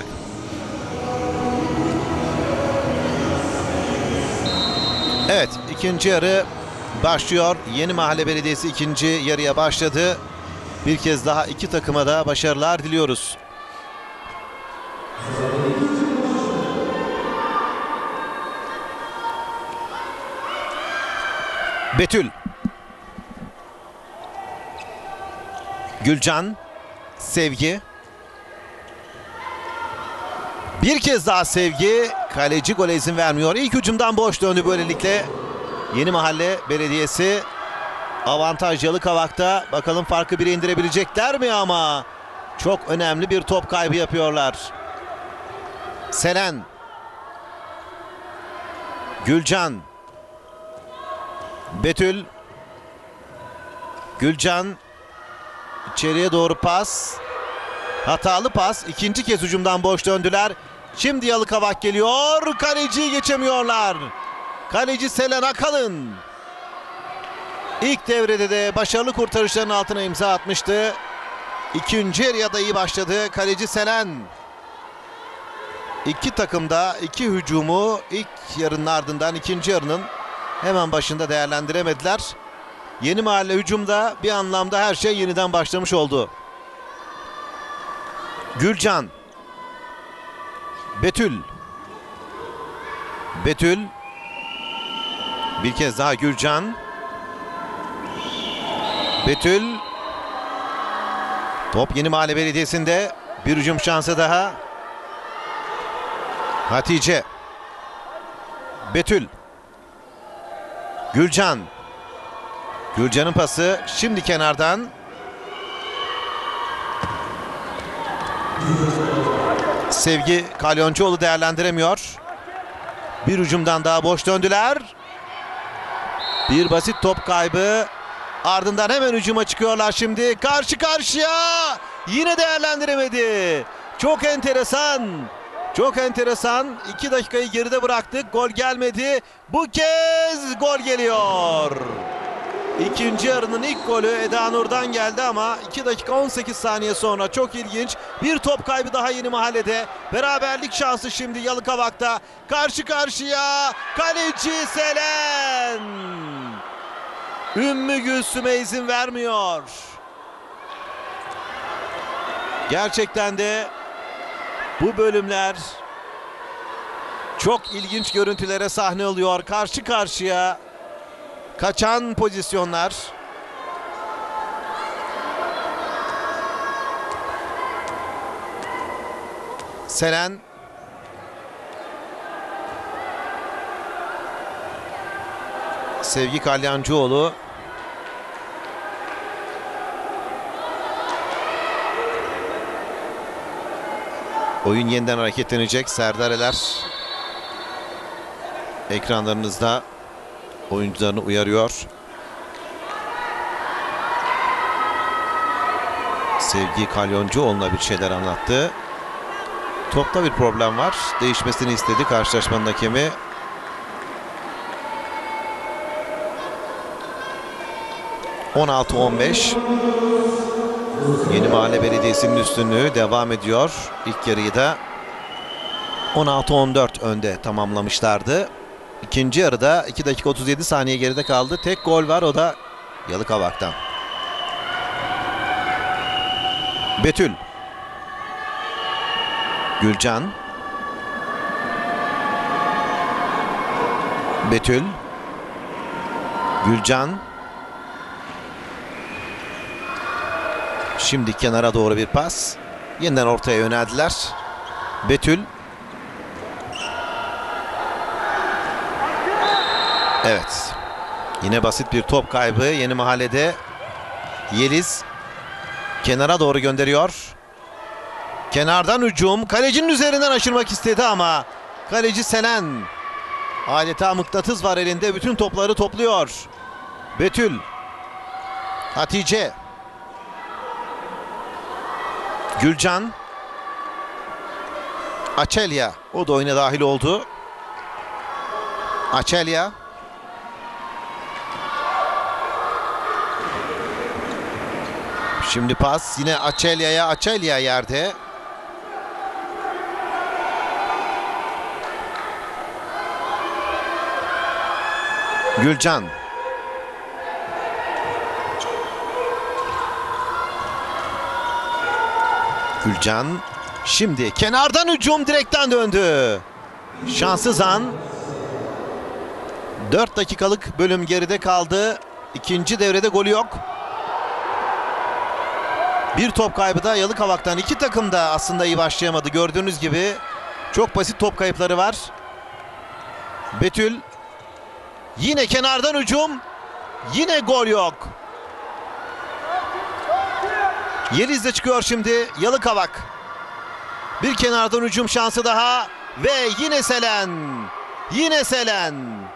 Evet, ikinci yarı başlıyor. Yenimahalle Belediyesi ikinci yarıya başladı. Bir kez daha iki takıma da başarılar diliyoruz. Betül, Gülcan, Sevgi, bir kez daha Sevgi, kaleci gole izin vermiyor. İlk hücumdan boş döndü böylelikle Yenimahalle Belediyesi. Avantaj Yalıkavak'ta. Bakalım farkı 1'e indirebilecekler mi ama çok önemli bir top kaybı yapıyorlar. Selen, Gülcan, Betül, Gülcan, içeriye doğru pas, hatalı pas. İkinci kez hücumdan boş döndüler. Şimdi Yalıkavak geliyor, kaleciyi geçemiyorlar. Kaleci Selen Akalın İlk devrede de başarılı kurtarışların altına imza atmıştı. İkinci yarıya da iyi başladı kaleci Selen. İki takım da iki hücumu ilk yarının ardından ikinci yarının hemen başında değerlendiremediler. Yenimahalle hücumda bir anlamda her şey yeniden başlamış oldu. Gülcan, Betül, bir kez daha Gülcan, Betül, top Yenimahalle Belediyesi'nde, bir hücum şansı daha. Hatice, Betül, Gülcan, Gülcan'ın pası şimdi kenardan. Sevgi Kalyoncuoğlu değerlendiremiyor. Bir hücumdan daha boş döndüler. Bir basit top kaybı. Ardından hemen hücuma çıkıyorlar şimdi. Karşı karşıya. Yine değerlendiremedi. Çok enteresan. Çok enteresan. 2 dakikayı geride bıraktık. Gol gelmedi. Bu kez gol geliyor. İkinci yarının ilk golü Eda Nur'dan geldi ama 2 dakika 18 saniye sonra çok ilginç. Bir top kaybı daha Yenimahallede. Beraberlik şansı şimdi Yalıkavak'ta. Karşı karşıya. Kaleci Selen. Ümmü Gülsüm'e izin vermiyor. Gerçekten de bu bölümler çok ilginç görüntülere sahne oluyor. Karşı karşıya kaçan pozisyonlar. Selen, Sevgi Kalyancıoğlu, oyun yeniden hareketlenecek. Serdar Eler ekranlarınızda oyuncularını uyarıyor. Sevgi Kalyoncuoğlu'na bir şeyler anlattı. Topta bir problem var. Değişmesini istedi karşılaşmanın hakemi. ...16-15. Yenimahalle Belediyesi'nin üstünlüğü devam ediyor. İlk yarıyı da 16-14 önde tamamlamışlardı. İkinci yarıda 2 dakika 37 saniye geride kaldı. Tek gol var, o da Yalıkavak'tan. Betül. Gülcan. Betül. Gülcan. Şimdi kenara doğru bir pas. Yeniden ortaya yöneldiler. Betül. Evet. Yine basit bir top kaybı Yenimahallede. Yeliz kenara doğru gönderiyor. Kenardan hücum. Kalecinin üzerinden aşırmak istedi ama kaleci Selen adeta mıknatıs var elinde. Bütün topları topluyor. Betül. Hatice. Gülcan. Açelya. O da oyuna dahil oldu. Açelya. Şimdi pas yine Açelya'ya. Açelya yerde. Gülcan. Gülcan. Şimdi kenardan hücum, direkten döndü. Şanssız an. 4 dakikalık bölüm geride kaldı. İkinci devrede golü yok. Bir top kaybı da Yalıkavak'tan. İki takım da aslında iyi başlayamadı. Gördüğünüz gibi çok basit top kayıpları var. Betül. Yine kenardan hücum. Yine gol yok. Yeliz de çıkıyor şimdi. Yalıkavak. Bir kenardan hücum şansı daha. Ve yine Selen. Yine Selen.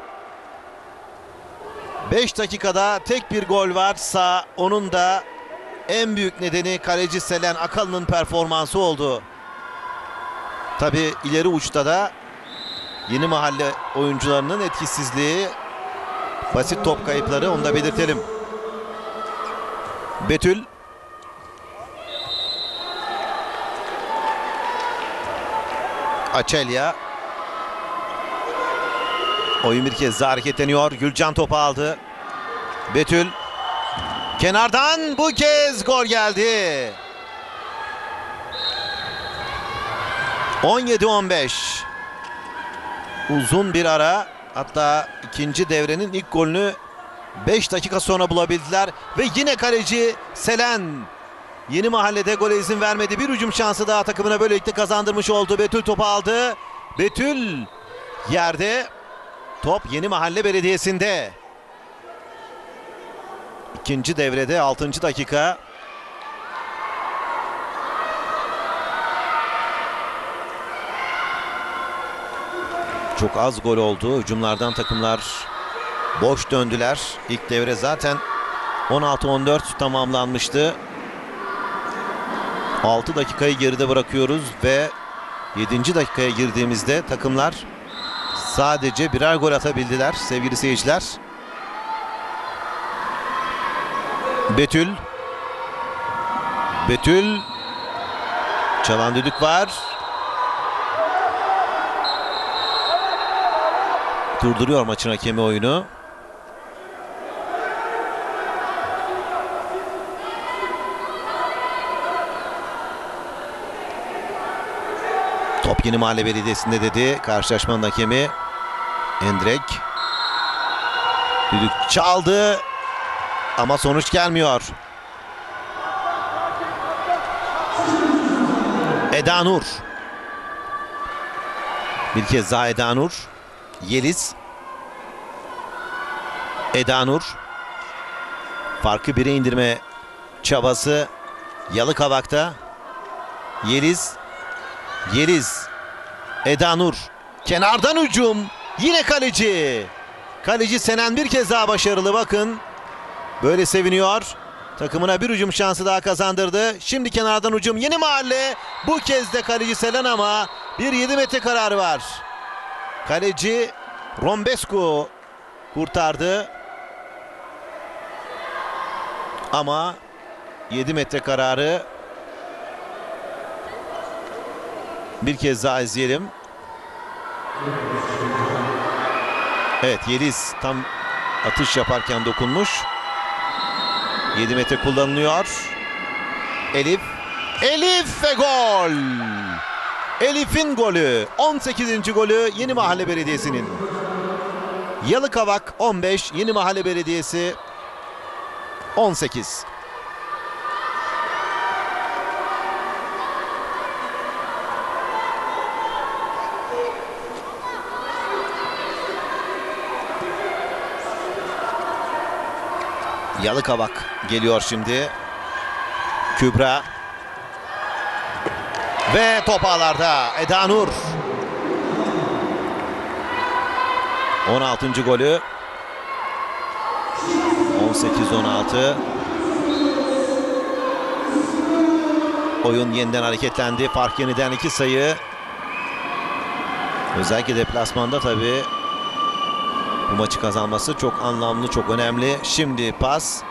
5 dakikada tek bir gol varsa onun da en büyük nedeni kaleci Selen Akalı'nın performansı oldu. Tabi ileri uçta da Yenimahalle oyuncularının etkisizliği, basit top kayıpları, onu da belirtelim. Betül. Açelya. Oyun bir kez daha hareketleniyor. Gülcan topu aldı. Betül. Kenardan bu kez gol geldi. 17-15. Uzun bir ara. Hatta ikinci devrenin ilk golünü 5 dakika sonra bulabildiler. Ve yine kaleci Selen Yenimahallede gole izin vermedi. Bir hücum şansı daha takımına böylelikle kazandırmış oldu. Betül topu aldı. Betül yerde. Top Yenimahalle Belediyesi'nde. İkinci devrede 6. dakika. Çok az gol oldu. Hücumlardan takımlar boş döndüler. İlk devre zaten 16-14 tamamlanmıştı. 6 dakikayı geride bırakıyoruz ve 7. dakikaya girdiğimizde takımlar sadece birer gol atabildiler sevgili seyirciler. Betül. Betül. Çalan düdük var. Durduruyor maçın hakemi oyunu. Top Yenimahalle Belediyesi'nde dedi karşılaşmanın hakemi Endrek. Düdük çaldı ama sonuç gelmiyor. Eda Nur. Bir kez daha Eda Nur. Yeliz. Eda Nur. Farkı 1'e indirme çabası Yalıkavak'ta. Yeliz. Yeliz. Eda Nur. Kenardan hücum. Yine kaleci. Kaleci Senen bir kez daha başarılı, bakın. Böyle seviniyor. Takımına bir hücum şansı daha kazandırdı. Şimdi kenardan hücum, Yeni Mahalle. Bu kez de kaleci Selen ama bir 7 metre kararı var. Kaleci Rombescu kurtardı. Ama 7 metre kararı. Bir kez daha izleyelim. Evet, Yeliz tam atış yaparken dokunmuş. 7 metre kullanılıyor. Elif. Elif ve gol. Elif'in golü. 18. golü Yeni Mahalle Belediyesi'nin. Yalıkavak 15, Yeni Mahalle Belediyesi 18. Yalıkavak geliyor şimdi. Kübra. Ve top ağlarda. Eda Nur. 16. golü. 18-16. Oyun yeniden hareketlendi. Fark yeniden 2 sayı. Özellikle deplasmanda tabii bu maçı kazanması çok anlamlı, çok önemli. Şimdi pas.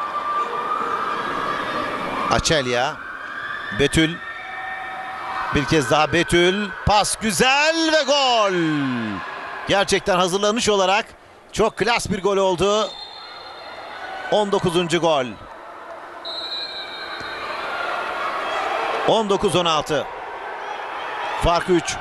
Açelya. Betül. Bir kez daha Betül. Pas güzel ve gol. Gerçekten hazırlanmış olarak çok klas bir gol oldu. 19. gol. 19-16. Fark 3.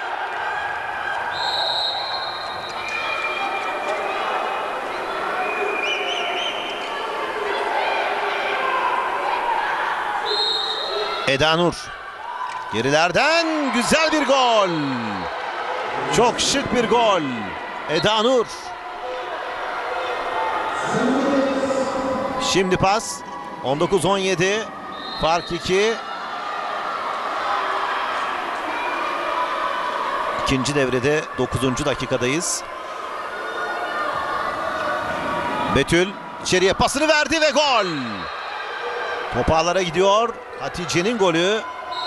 Eda Nur. Gerilerden güzel bir gol. Çok şık bir gol. Eda Nur. Şimdi pas. 19-17. Fark 2. İkinci devrede 9. dakikadayız. Betül içeriye pasını verdi ve gol. Top ağlara gidiyor. Hatice'nin golü.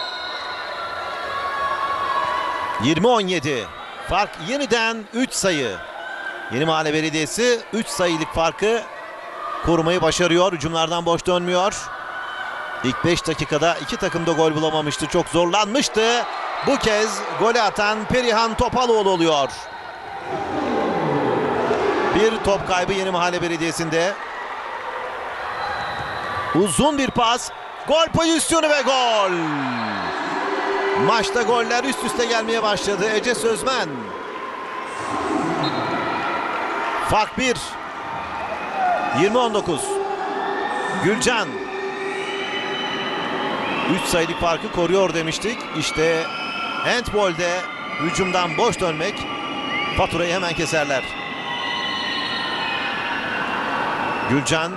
20-17. Fark yeniden 3 sayı. Yeni Mahalle Belediyesi 3 sayılık farkı korumayı başarıyor. Hücumlardan boş dönmüyor. İlk 5 dakikada iki takım da gol bulamamıştı. Çok zorlanmıştı. Bu kez golü atan Perihan Topaloğlu oluyor. Bir top kaybı Yeni Mahalle Belediyesi'nde. Uzun bir pas. Gol pozisyonu ve gol. Maçta goller üst üste gelmeye başladı. Ece Sözmen. Fark 1. 20-19. Gülcan. 3 sayılık farkı koruyor demiştik. İşte handbolde hücumdan boş dönmek, faturayı hemen keserler. Gülcan.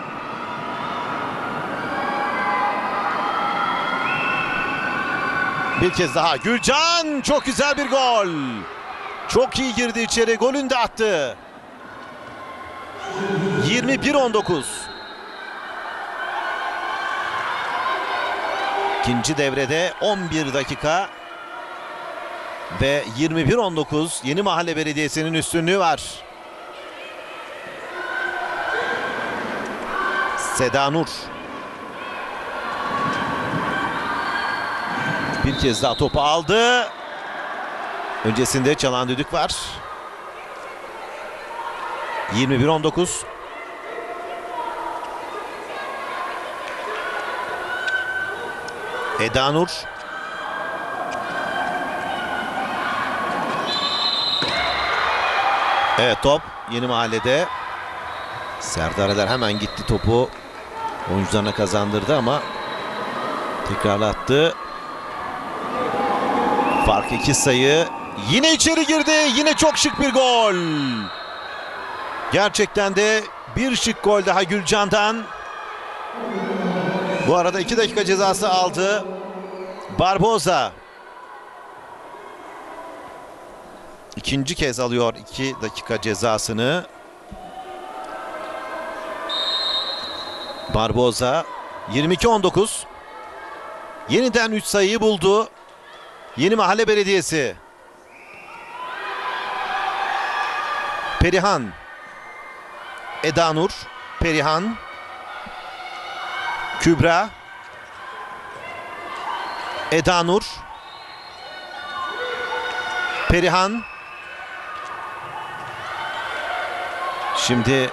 Bir kez daha Gülcan. Çok güzel bir gol. Çok iyi girdi içeri. Golünü de attı. 21-19. İkinci devrede 11 dakika ve 21-19 Yeni Mahalle Belediyesi'nin üstünlüğü var. Seda Nur. Bir kez daha topu aldı. Öncesinde çalan düdük var. 21-19. Eda Nur. Evet, top Yeni Mahalle'de. Serdar Eder hemen gitti, topu oyuncularına kazandırdı ama tekrarlattı. Fark 2 sayı. Yine içeri girdi. Yine çok şık bir gol. Gerçekten de bir şık gol daha Gülcan'dan. Bu arada 2 dakika cezası aldı Barboza. ikinci kez alıyor 2 dakika cezasını. Barboza 22-19. Yeniden 3 sayıyı buldu Yenimahalle Belediyesi. Perihan. Edanur. Perihan. Kübra. Edanur. Perihan. Şimdi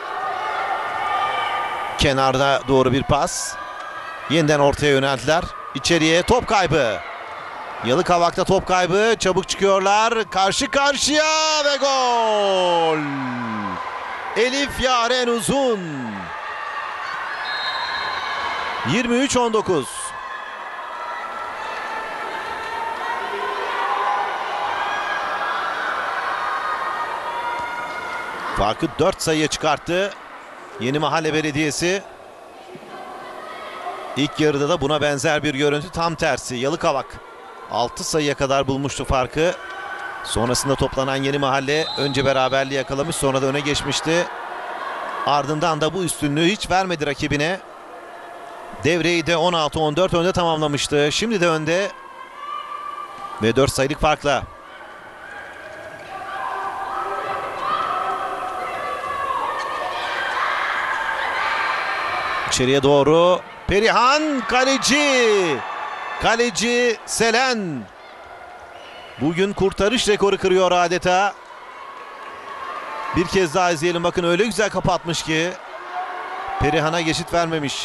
kenarda doğru bir pas. Yeniden ortaya yöneldiler. İçeriye top kaybı. Yalıkavak'ta top kaybı. Çabuk çıkıyorlar. Karşı karşıya ve gol. Elif Yaren Uzun. 23-19. Farkı 4 sayıya çıkarttı Yenimahalle Belediyesi. İlk yarıda da buna benzer bir görüntü, tam tersi. Yalıkavak 6 sayıya kadar bulmuştu farkı. Sonrasında toplanan Yenimahalle önce beraberliği yakalamış, sonra da öne geçmişti. Ardından da bu üstünlüğü hiç vermedi rakibine. Devreyi de 16-14 önde tamamlamıştı. Şimdi de önde ve 4 sayılık farkla. İçeriye doğru Perihan, kaleci. Kaleci Selen. Bugün kurtarış rekoru kırıyor adeta. Bir kez daha izleyelim, bakın öyle güzel kapatmış ki Perihan'a geçit vermemiş.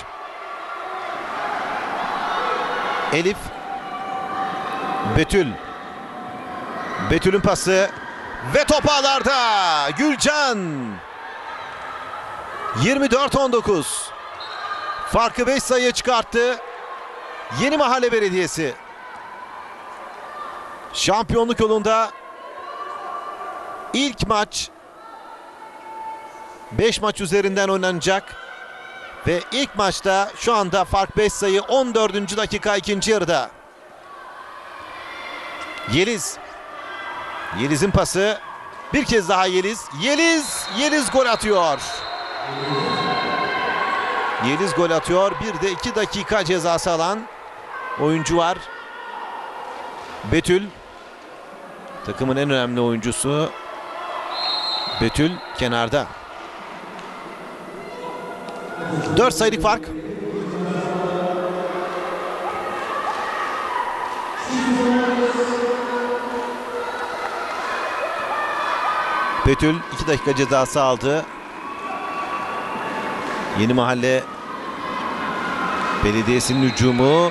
Elif. Betül. Betül'ün pası ve top ağlarda. Gülcan. 24-19. Farkı 5 sayıya çıkarttı Yenimahalle Belediyesi. Şampiyonluk yolunda ilk maç 5 maç üzerinden oynanacak. Ve ilk maçta şu anda fark 5 sayı, 14. dakika ikinci yarıda. Yeliz. Yeliz'in pası. Bir kez daha Yeliz. Yeliz gol atıyor. Yeliz gol atıyor. Bir de 2 dakika cezası alan oyuncu var. Betül. Takımın en önemli oyuncusu. Betül kenarda. 4 sayılık fark. Betül 2 dakika cezası aldı. Yenimahalle Belediyesi'nin hücumu.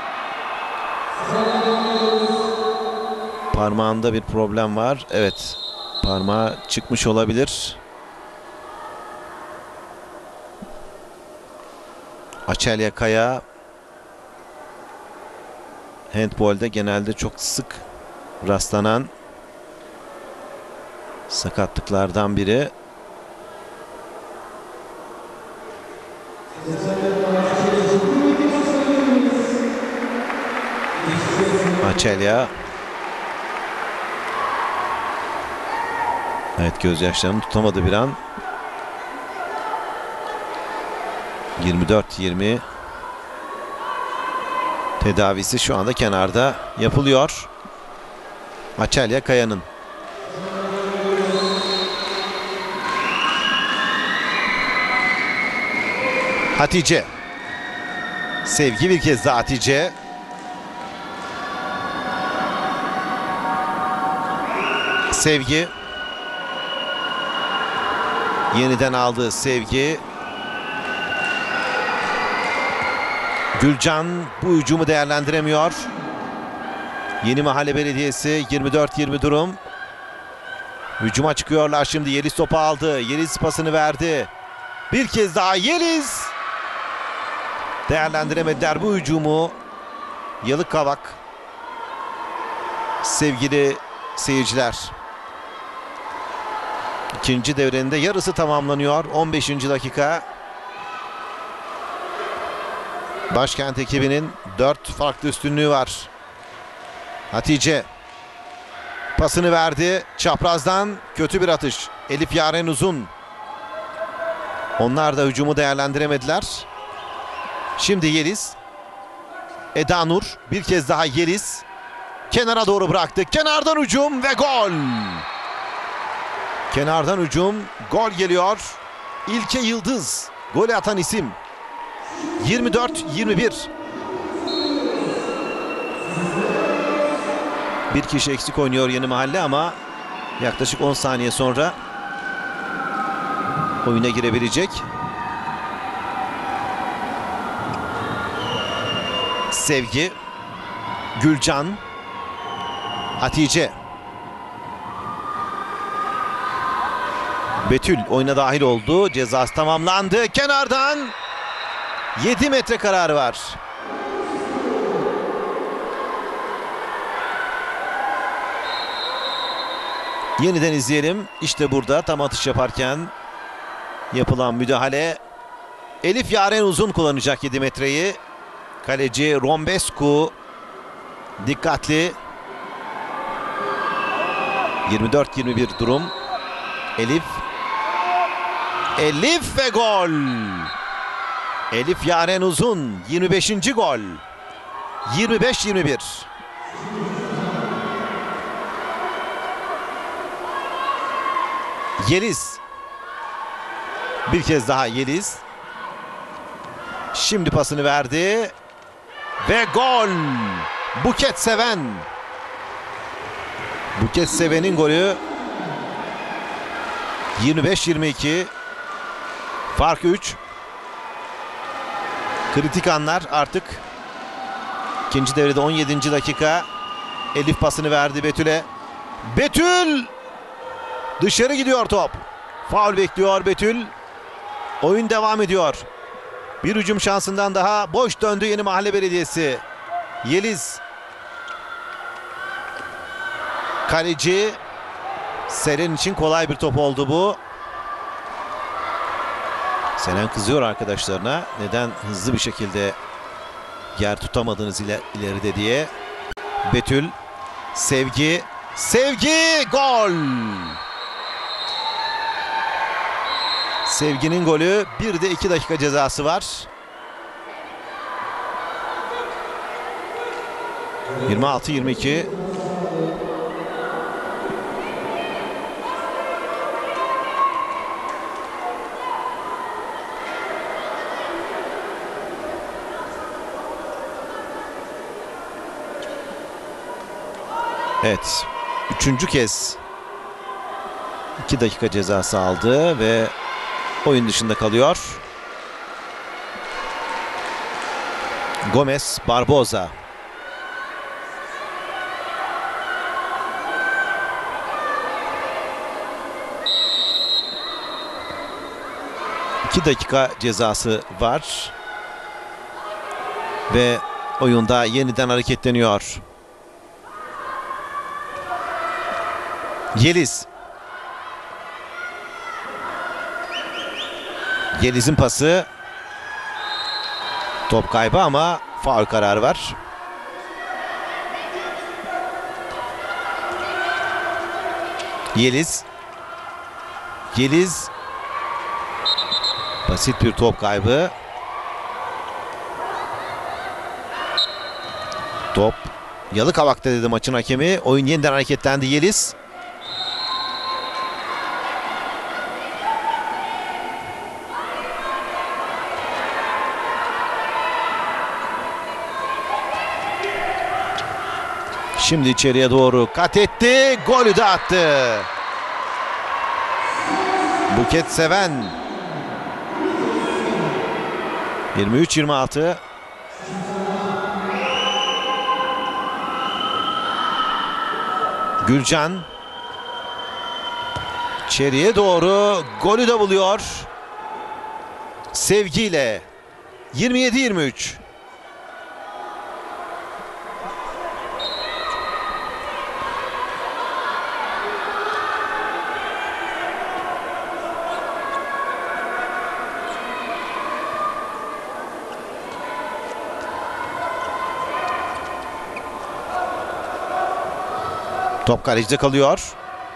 Parmağında bir problem var. Evet, parmağı çıkmış olabilir. Açelya Kaya handbolde genelde çok sık rastlanan sakatlıklardan biri. Açelya. Evet, gözyaşlarını tutamadı bir an. 24-20. Tedavisi şu anda kenarda yapılıyor Açelya Kaya'nın. Hatice. Sevgi, bir kez daha Hatice. Sevgi. Yeniden aldı Sevgi. Gülcan bu hücumu değerlendiremiyor. Yenimahalle Belediyesi 24-20 durum. Hücuma çıkıyorlar şimdi. Yeliz topu aldı. Yeliz pasını verdi. Bir kez daha Yeliz. Değerlendiremediler bu hücumu. Yalıkavak. Sevgili seyirciler, İkinci devrenin de yarısı tamamlanıyor. 15. dakika. Başkent ekibinin 4 farklı üstünlüğü var. Hatice. Pasını verdi. Çaprazdan kötü bir atış. Elif Yaren Uzun. Onlar da hücumu değerlendiremediler. Şimdi Yeliz. Eda Nur. Bir kez daha Yeliz. Kenara doğru bıraktı. Kenardan hücum ve gol. Kenardan hücum. Gol geliyor. İlke Yıldız. Golü atan isim. 24-21. Bir kişi eksik oynuyor Yeni Mahalle ama yaklaşık 10 saniye sonra oyuna girebilecek. Sevgi, Gülcan, Hatice. Betül oyuna dahil oldu. Cezası tamamlandı. Kenardan 7 metre kararı var. Yeniden izleyelim. İşte burada tam atış yaparken yapılan müdahale. Elif Yaren Uzun kullanacak 7 metreyi. Kaleci Rombescu dikkatli. 24-21 durum. Elif ve gol. Elif Yaren Uzun 25. gol. 25-21. Yeliz. Bir kez daha Yeliz. Şimdi pasını verdi. Ve gol. Buket Seven. Buket Seven'in golü. 25-22. Fark 3. Kritik anlar artık. İkinci devrede 17. dakika. Elif pasını verdi Betül'e. Betül! Dışarı gidiyor top. Faul bekliyor Betül. Oyun devam ediyor. Bir hücum şansından daha boş döndü Yeni Mahalle Belediyesi. Yeliz. Kaleci Seren için kolay bir top oldu bu. Seren kızıyor arkadaşlarına. Neden hızlı bir şekilde yer tutamadınız ileride diye. Betül. Sevgi. Sevgi! Gol! Sevgi'nin golü. Bir de 2 dakika cezası var. 26-22. Evet. 3. kez 2 dakika cezası aldı ve oyun dışında kalıyor. Gomez Barboza. İki dakika cezası var. Ve oyunda yeniden hareketleniyor. Yeliz. Yeliz'in pası. Top kaybı ama faul kararı var. Yeliz. Yeliz. Basit bir top kaybı. Top Yalıkavak'ta dedi maçın hakemi. Oyun yeniden hareketlendi Yeliz. Şimdi içeriye doğru kat etti. Golü de attı. Buket Seven. 23-26. Gülcan. İçeriye doğru golü de buluyor. Sevgiyle. 27-23. Top kalecide kalıyor.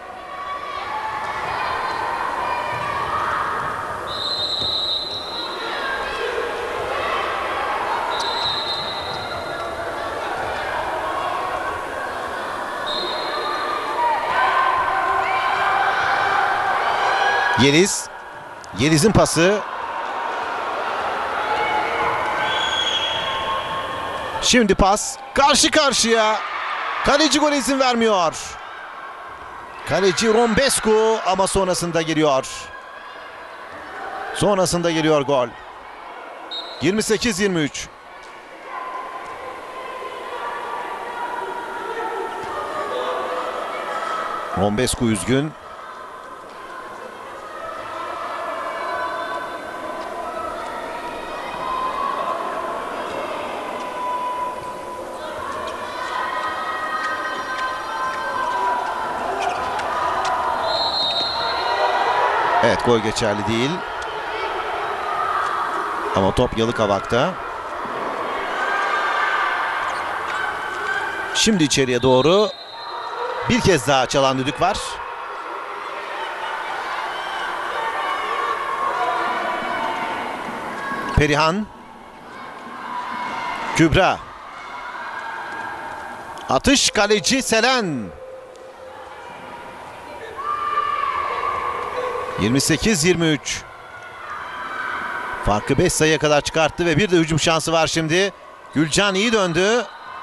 Yeliz. Yeliz'in pası. Şimdi pas. Karşı karşıya. Kaleci gole izin vermiyor. Kaleci Rombescu ama sonrasında geliyor. Sonrasında geliyor gol. 28-23. Rombescu üzgün. Evet, gol geçerli değil. Ama top Yalıkavak'ta. Şimdi içeriye doğru bir kez daha çalan düdük var. Perihan. Kübra. Atış, kaleci Selen. 28-23. Farkı 5 sayıya kadar çıkarttı ve bir de hücum şansı var şimdi. Gülcan iyi döndü.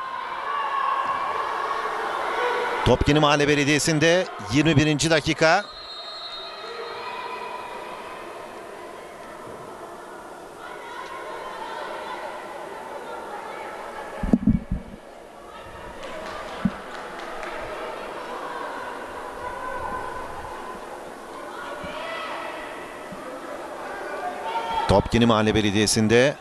Top Yeni Mahalle Belediyesi'nde 21. dakika. Top Yeni Mahalle Belediyesi'nde.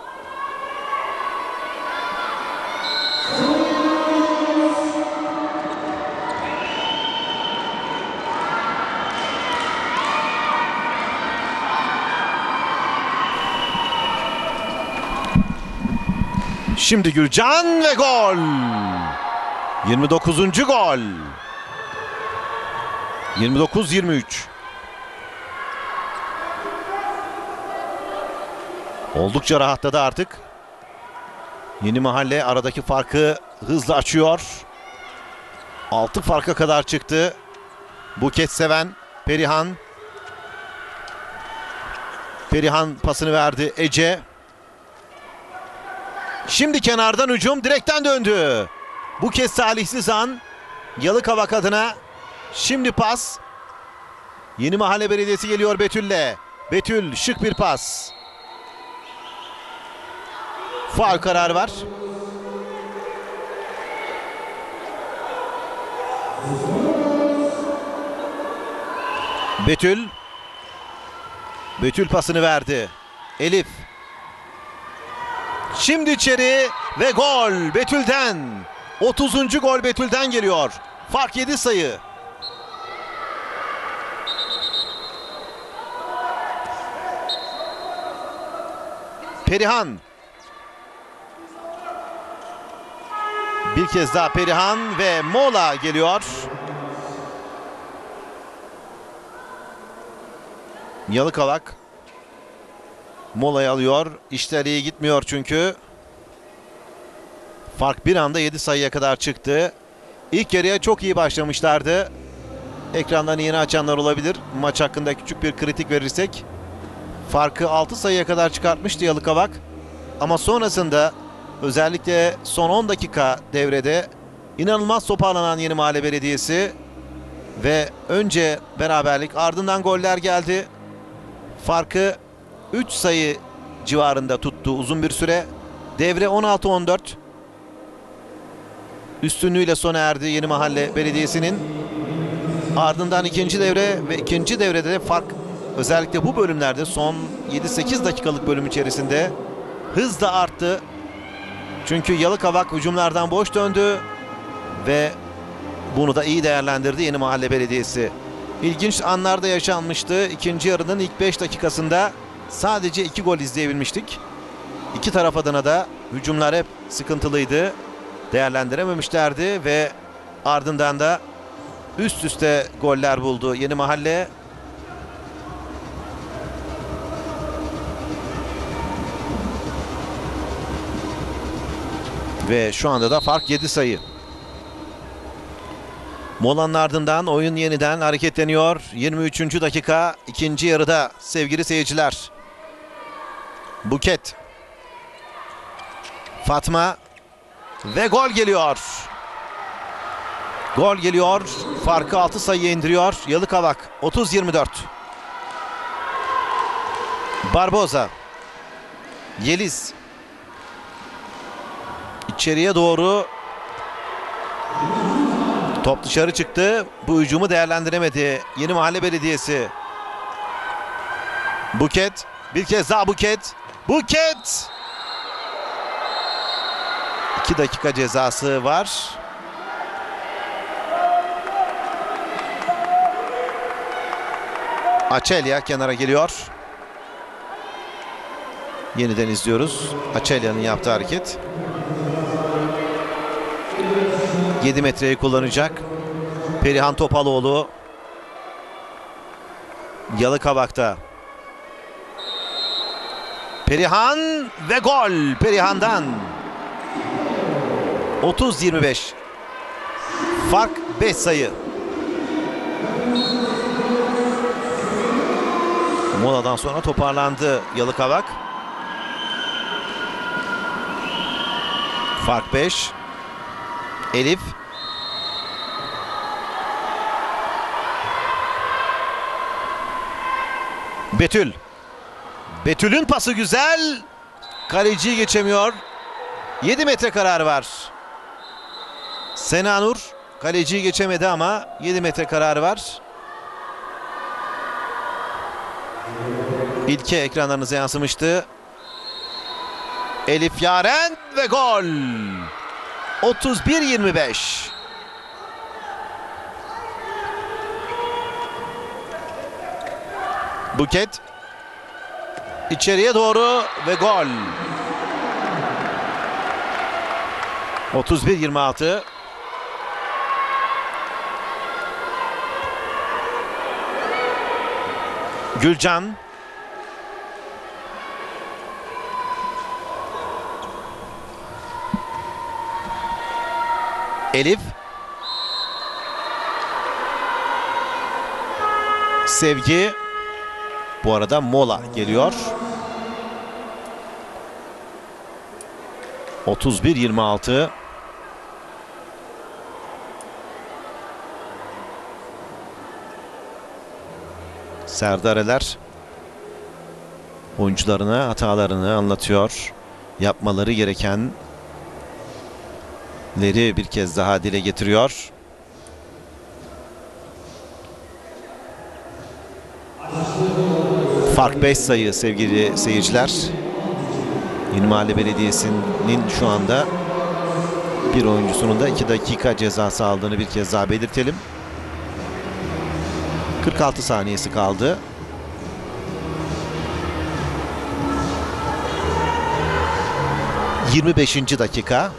Şimdi Gülcan ve gol. 29. gol. 29-23. Oldukça rahatladı artık. Yeni Mahalle aradaki farkı hızla açıyor. 6 farka kadar çıktı. Buket Seven, Perihan. Perihan pasını verdi Ece. Şimdi kenardan hücum, direkten döndü. Bu kez talihsiz an Yalıkavak adına. Şimdi pas. Yeni Mahalle Belediyesi geliyor Betül'le. Betül şık bir pas. Faul kararı var. Betül. Betül pasını verdi. Elif. Şimdi içeri ve gol Betül'den. 30. gol Betül'den geliyor. Fark 7 sayı. Perihan. Bir kez daha Perihan ve mola geliyor. Yalıkavak molayı alıyor. İşler iyi gitmiyor çünkü. Fark bir anda 7 sayıya kadar çıktı. İlk yarıya çok iyi başlamışlardı. Ekrandan yeni açanlar olabilir. Maç hakkında küçük bir kritik verirsek. Farkı 6 sayıya kadar çıkartmıştı Yalıkavak. Ama sonrasında özellikle son 10 dakika devrede inanılmaz toparlanan Yeni Mahalle Belediyesi ve önce beraberlik ardından goller geldi. Farkı 3 sayı civarında tuttu uzun bir süre. Devre 16-14. Üstünlüğüyle sona erdi Yeni Mahalle Belediyesi'nin. Ardından ikinci devre ve ikinci devrede de fark özellikle bu bölümlerde son 7-8 dakikalık bölüm içerisinde hızla arttı. Çünkü Yalıkavak hücumlardan boş döndü ve bunu da iyi değerlendirdi Yeni Mahalle Belediyesi. İlginç anlarda yaşanmıştı. İkinci yarının ilk 5 dakikasında sadece 2 gol izleyebilmiştik. İki taraf adına da hücumlar hep sıkıntılıydı. Değerlendirememişlerdi ve ardından da üst üste goller buldu Yeni Mahalle. Ve şu anda da fark 7 sayı. Molanın ardından oyun yeniden hareketleniyor. 23. dakika ikinci yarıda sevgili seyirciler. Buket. Fatma. Ve gol geliyor. Gol geliyor. Farkı 6 sayıya indiriyor Yalıkavak. 30-24. Barboza. Yeliz. İçeriye doğru. Top dışarı çıktı. Bu hücumu değerlendiremedi Yeni Mahalle Belediyesi. Buket. Bir kez daha Buket. Buket. 2 dakika cezası var. Açelya kenara geliyor. Yeniden izliyoruz. Açelya'nın yaptığı hareket. 7 metreyi kullanacak Perihan Topaloğlu. Yalıkavak'ta. Perihan ve gol Perihan'dan. 30-25. Fark 5 sayı. Moladan sonra toparlandı Yalıkavak. Fark 5. Elif. Betül. Betül'ün pası güzel. Kaleciyi geçemiyor. 7 metre kararı var. Senanur kaleciyi geçemedi ama 7 metre kararı var. İlke ekranlarınıza yansımıştı. Elif Yaren ve gol. 31-25. Buket. İçeriye doğru ve gol. 31-26. Gülcan. Elif. Sevgi. Bu arada mola geliyor. 31-26. Serdar Eler oyuncularına hatalarını anlatıyor. Yapmaları gerekenleri bir kez daha dile getiriyor. Fark 5 sayı sevgili seyirciler. Yeni Mahalle Belediyesi'nin şu anda bir oyuncusunun da 2 dakika cezası aldığını bir kez daha belirtelim. 46 saniyesi kaldı. ...25. dakika.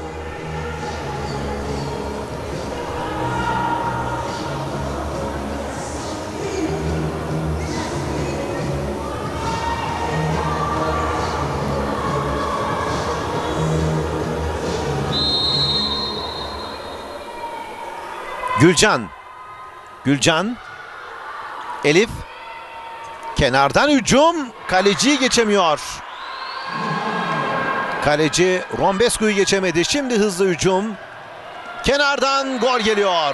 Gülcan. Gülcan. Elif. Kenardan hücum. Kaleciyi geçemiyor. Kaleci Rombescu'yu geçemedi. Şimdi hızlı hücum. Kenardan gol geliyor.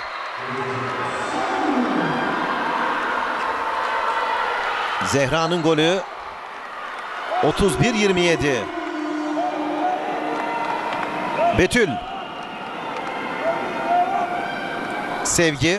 Zehra'nın golü. 31-27. Betül. Sevgi.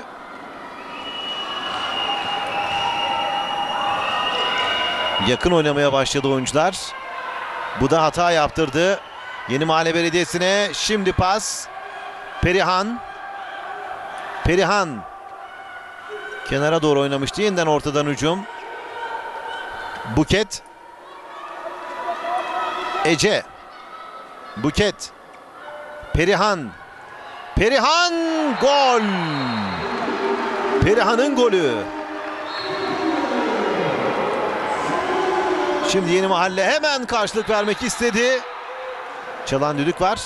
Yakın oynamaya başladı oyuncular. Bu da hata yaptırdı Yeni Mahalle Belediyesi'ne. Şimdi pas. Perihan. Perihan. Kenara doğru oynamıştı. Yeniden ortadan hücum. Buket. Ece. Buket. Perihan. Perihan gol. Perihan'ın golü. Şimdi Yeni Mahalle hemen karşılık vermek istedi. Çalan düdük var.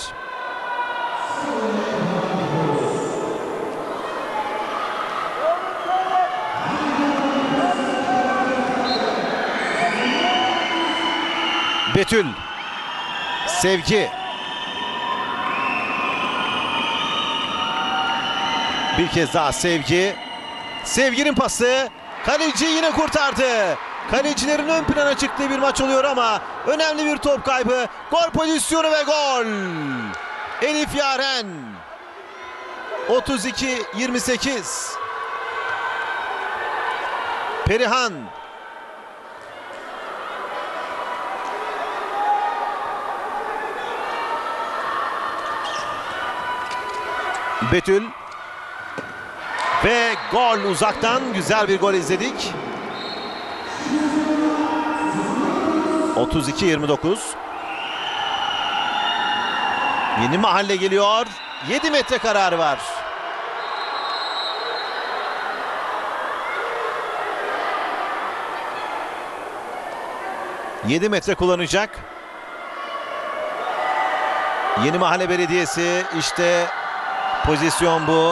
Betül. Sevgi. Bir kez daha Sevgi. Sevgi'nin pası. Kaleci yine kurtardı. Kalecilerin ön plana çıktığı bir maç oluyor ama önemli bir top kaybı. Gol pozisyonu ve gol. Elif Yaren. 32-28. Perihan. Betül. Ve gol uzaktan. Güzel bir gol izledik. 32-29. Yeni Mahalle geliyor. 7 metre kararı var. Yedi metre kullanacak. Yeni Mahalle Belediyesi, işte pozisyon bu.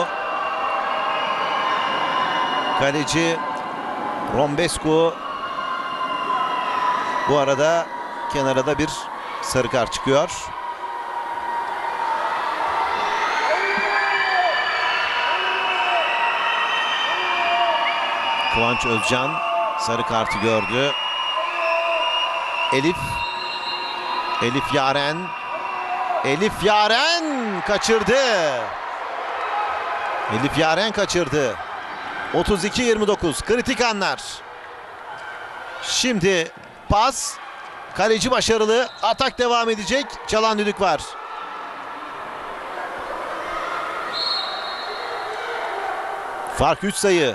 Kaleci Rombescu. Bu arada kenara da bir sarı kart çıkıyor. Kıvanç Özcan sarı kartı gördü. Elif Yaren. Elif Yaren kaçırdı. Elif Yaren kaçırdı. 32-29. Kritik anlar. Şimdi pas. Kaleci başarılı. Atak devam edecek. Çalan düdük var. Fark 3 sayı.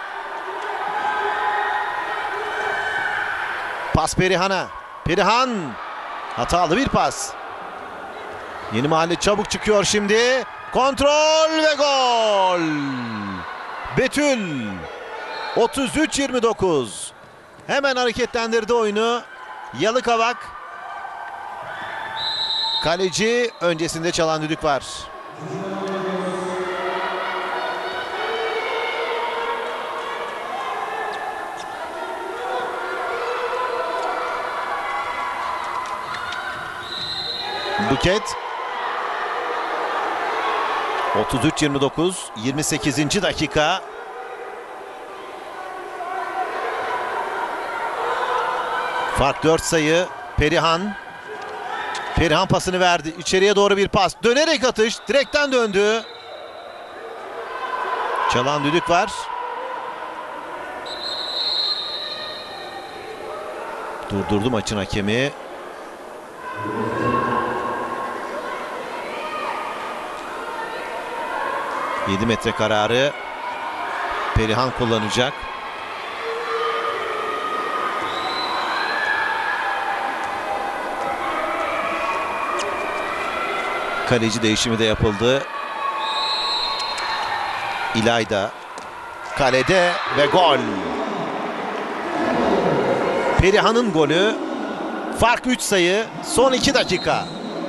Pas Perihan'a. Perihan. Hatalı bir pas. Yeni Mahalle çabuk çıkıyor şimdi. Kontrol ve gol. Betül. 33-29. Hemen hareketlendirdi oyunu. Yalıkavak. Kaleci öncesinde çalan düdük var. Buket. 33-29. 28. dakika. Fark 4 sayı. Perihan. Perihan pasını verdi. İçeriye doğru bir pas. Dönerek atış. Direkten döndü. Çalan düdük var. Durdurdu maçın hakemi. Yedi metre kararı Perihan kullanacak. Kaleci değişimi de yapıldı. İlayda kalede ve gol. Perihan'ın golü. Fark 3 sayı. Son 2 dakika.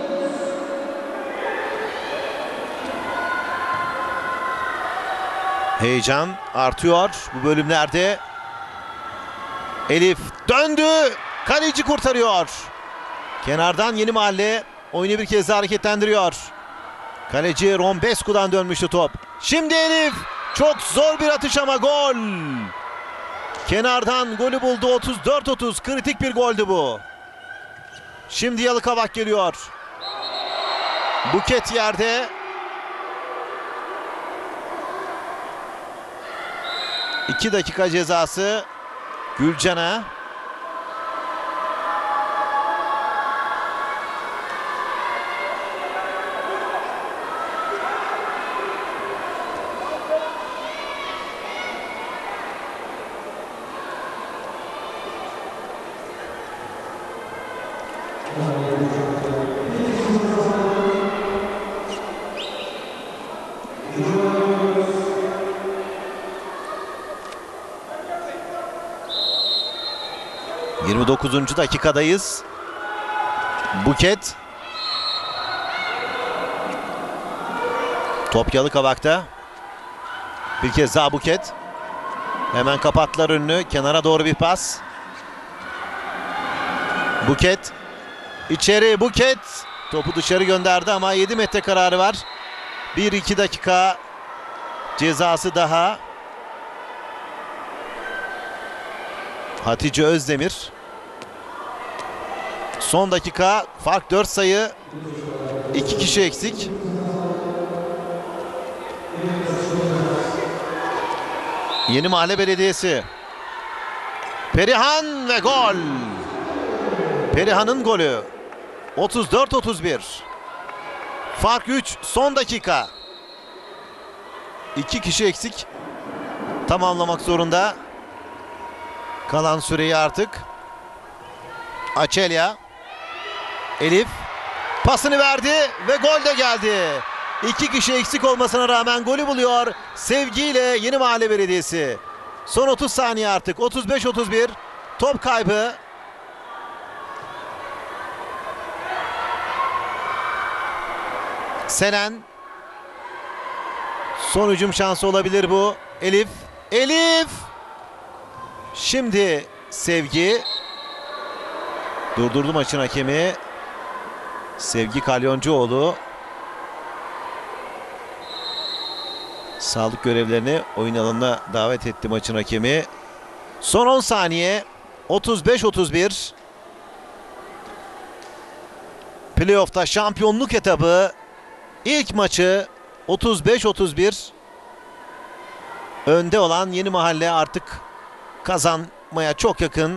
Heyecan artıyor bu bölümlerde. Elif döndü. Kaleci kurtarıyor. Kenardan Yeni Mahalle oyunu bir kez daha hareketlendiriyor. Kaleci Rombescu'dan dönmüştü top. Şimdi Elif. Çok zor bir atış ama gol. Kenardan golü buldu. 34-30. Kritik bir goldü bu. Şimdi Yalıkavak geliyor. Buket yerde. 2 dakika cezası Gülcan'a. ...29. dakikadayız. Buket. Top Yalıkavak'ta. Bir kez daha Buket. Hemen kapattılar önünü. Kenara doğru bir pas. Buket. İçeri Buket. Topu dışarı gönderdi ama 7 metre kararı var. 1-2 dakika cezası daha. Hatice Özdemir. Son dakika, fark 4 sayı. 2 kişi eksik. Yeni Mahalle Belediyesi. Perihan ve gol. Perihan'ın golü. 34-31. Fark 3, son dakika. 2 kişi eksik. Tamamlamak zorunda. Kalan süreyi artık. Açelya. Elif. Pasını verdi ve gol de geldi. 2 kişi eksik olmasına rağmen golü buluyor. Sevgiyle Yeni Mahalle Belediyesi. Son 30 saniye artık. 35-31. Top kaybı. Selen. Son hücum şansı olabilir bu. Elif. Elif. Şimdi Sevgi. Durdurdu maçın hakemi. Sevgi Kalyoncuoğlu. Sağlık görevlerini oyun alanına davet etti maçın hakemi. Son 10 saniye. 35-31. Playoff'ta şampiyonluk etabı. İlk maçı 35-31. Önde olan Yeni Mahalle artık kazanmaya çok yakın.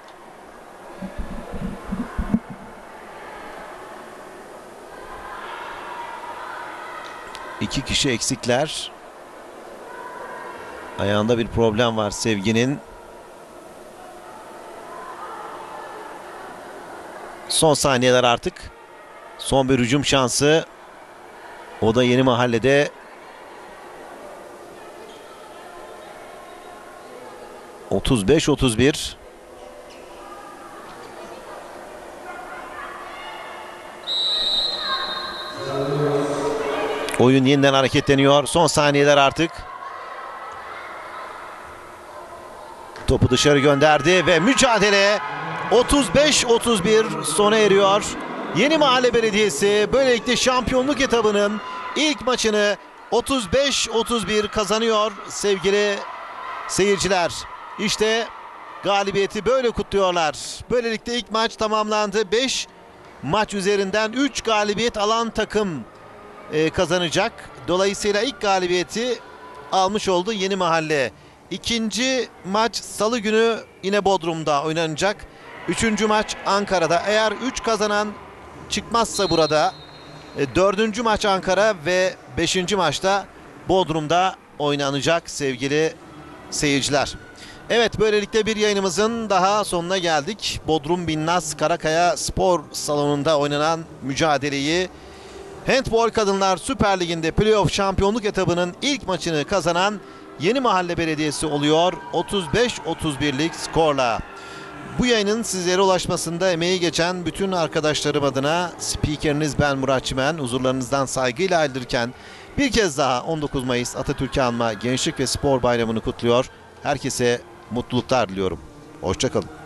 İki kişi eksikler. Ayağında bir problem var Sevgi'nin. Son saniyeler artık. Son bir hücum şansı. O da Yeni Mahalle'de. 35-31. Oyun yeniden hareketleniyor. Son saniyeler artık. Topu dışarı gönderdi ve mücadele 35-31 sona eriyor. Yeni Mahalle Belediyesi böylelikle şampiyonluk etabının ilk maçını 35-31 kazanıyor sevgili seyirciler. İşte galibiyeti böyle kutluyorlar. Böylelikle ilk maç tamamlandı. 5 maç üzerinden 3 galibiyet alan takım kazanacak. Dolayısıyla ilk galibiyeti almış oldu Yeni Mahalle. İkinci maç Salı günü yine Bodrum'da oynanacak. Üçüncü maç Ankara'da. Eğer 3 kazanan çıkmazsa burada 4. maç Ankara ve 5. maçta Bodrum'da oynanacak sevgili seyirciler. Evet, böylelikle bir yayınımızın daha sonuna geldik. Bodrum Binnaz Karakaya Spor Salonu'nda oynanan mücadeleyi Handball Kadınlar Süper Ligi'nde playoff şampiyonluk etabının ilk maçını kazanan Yeni Mahalle Belediyesi oluyor 35-31'lik skorla. Bu yayının sizlere ulaşmasında emeği geçen bütün arkadaşlarım adına spikeriniz ben Murat Çimen huzurlarınızdan saygıyla ayrılırken bir kez daha 19 Mayıs Atatürk'ü anma Gençlik ve Spor Bayramı'nı kutluyor. Herkese mutluluklar diliyorum. Hoşça kalın.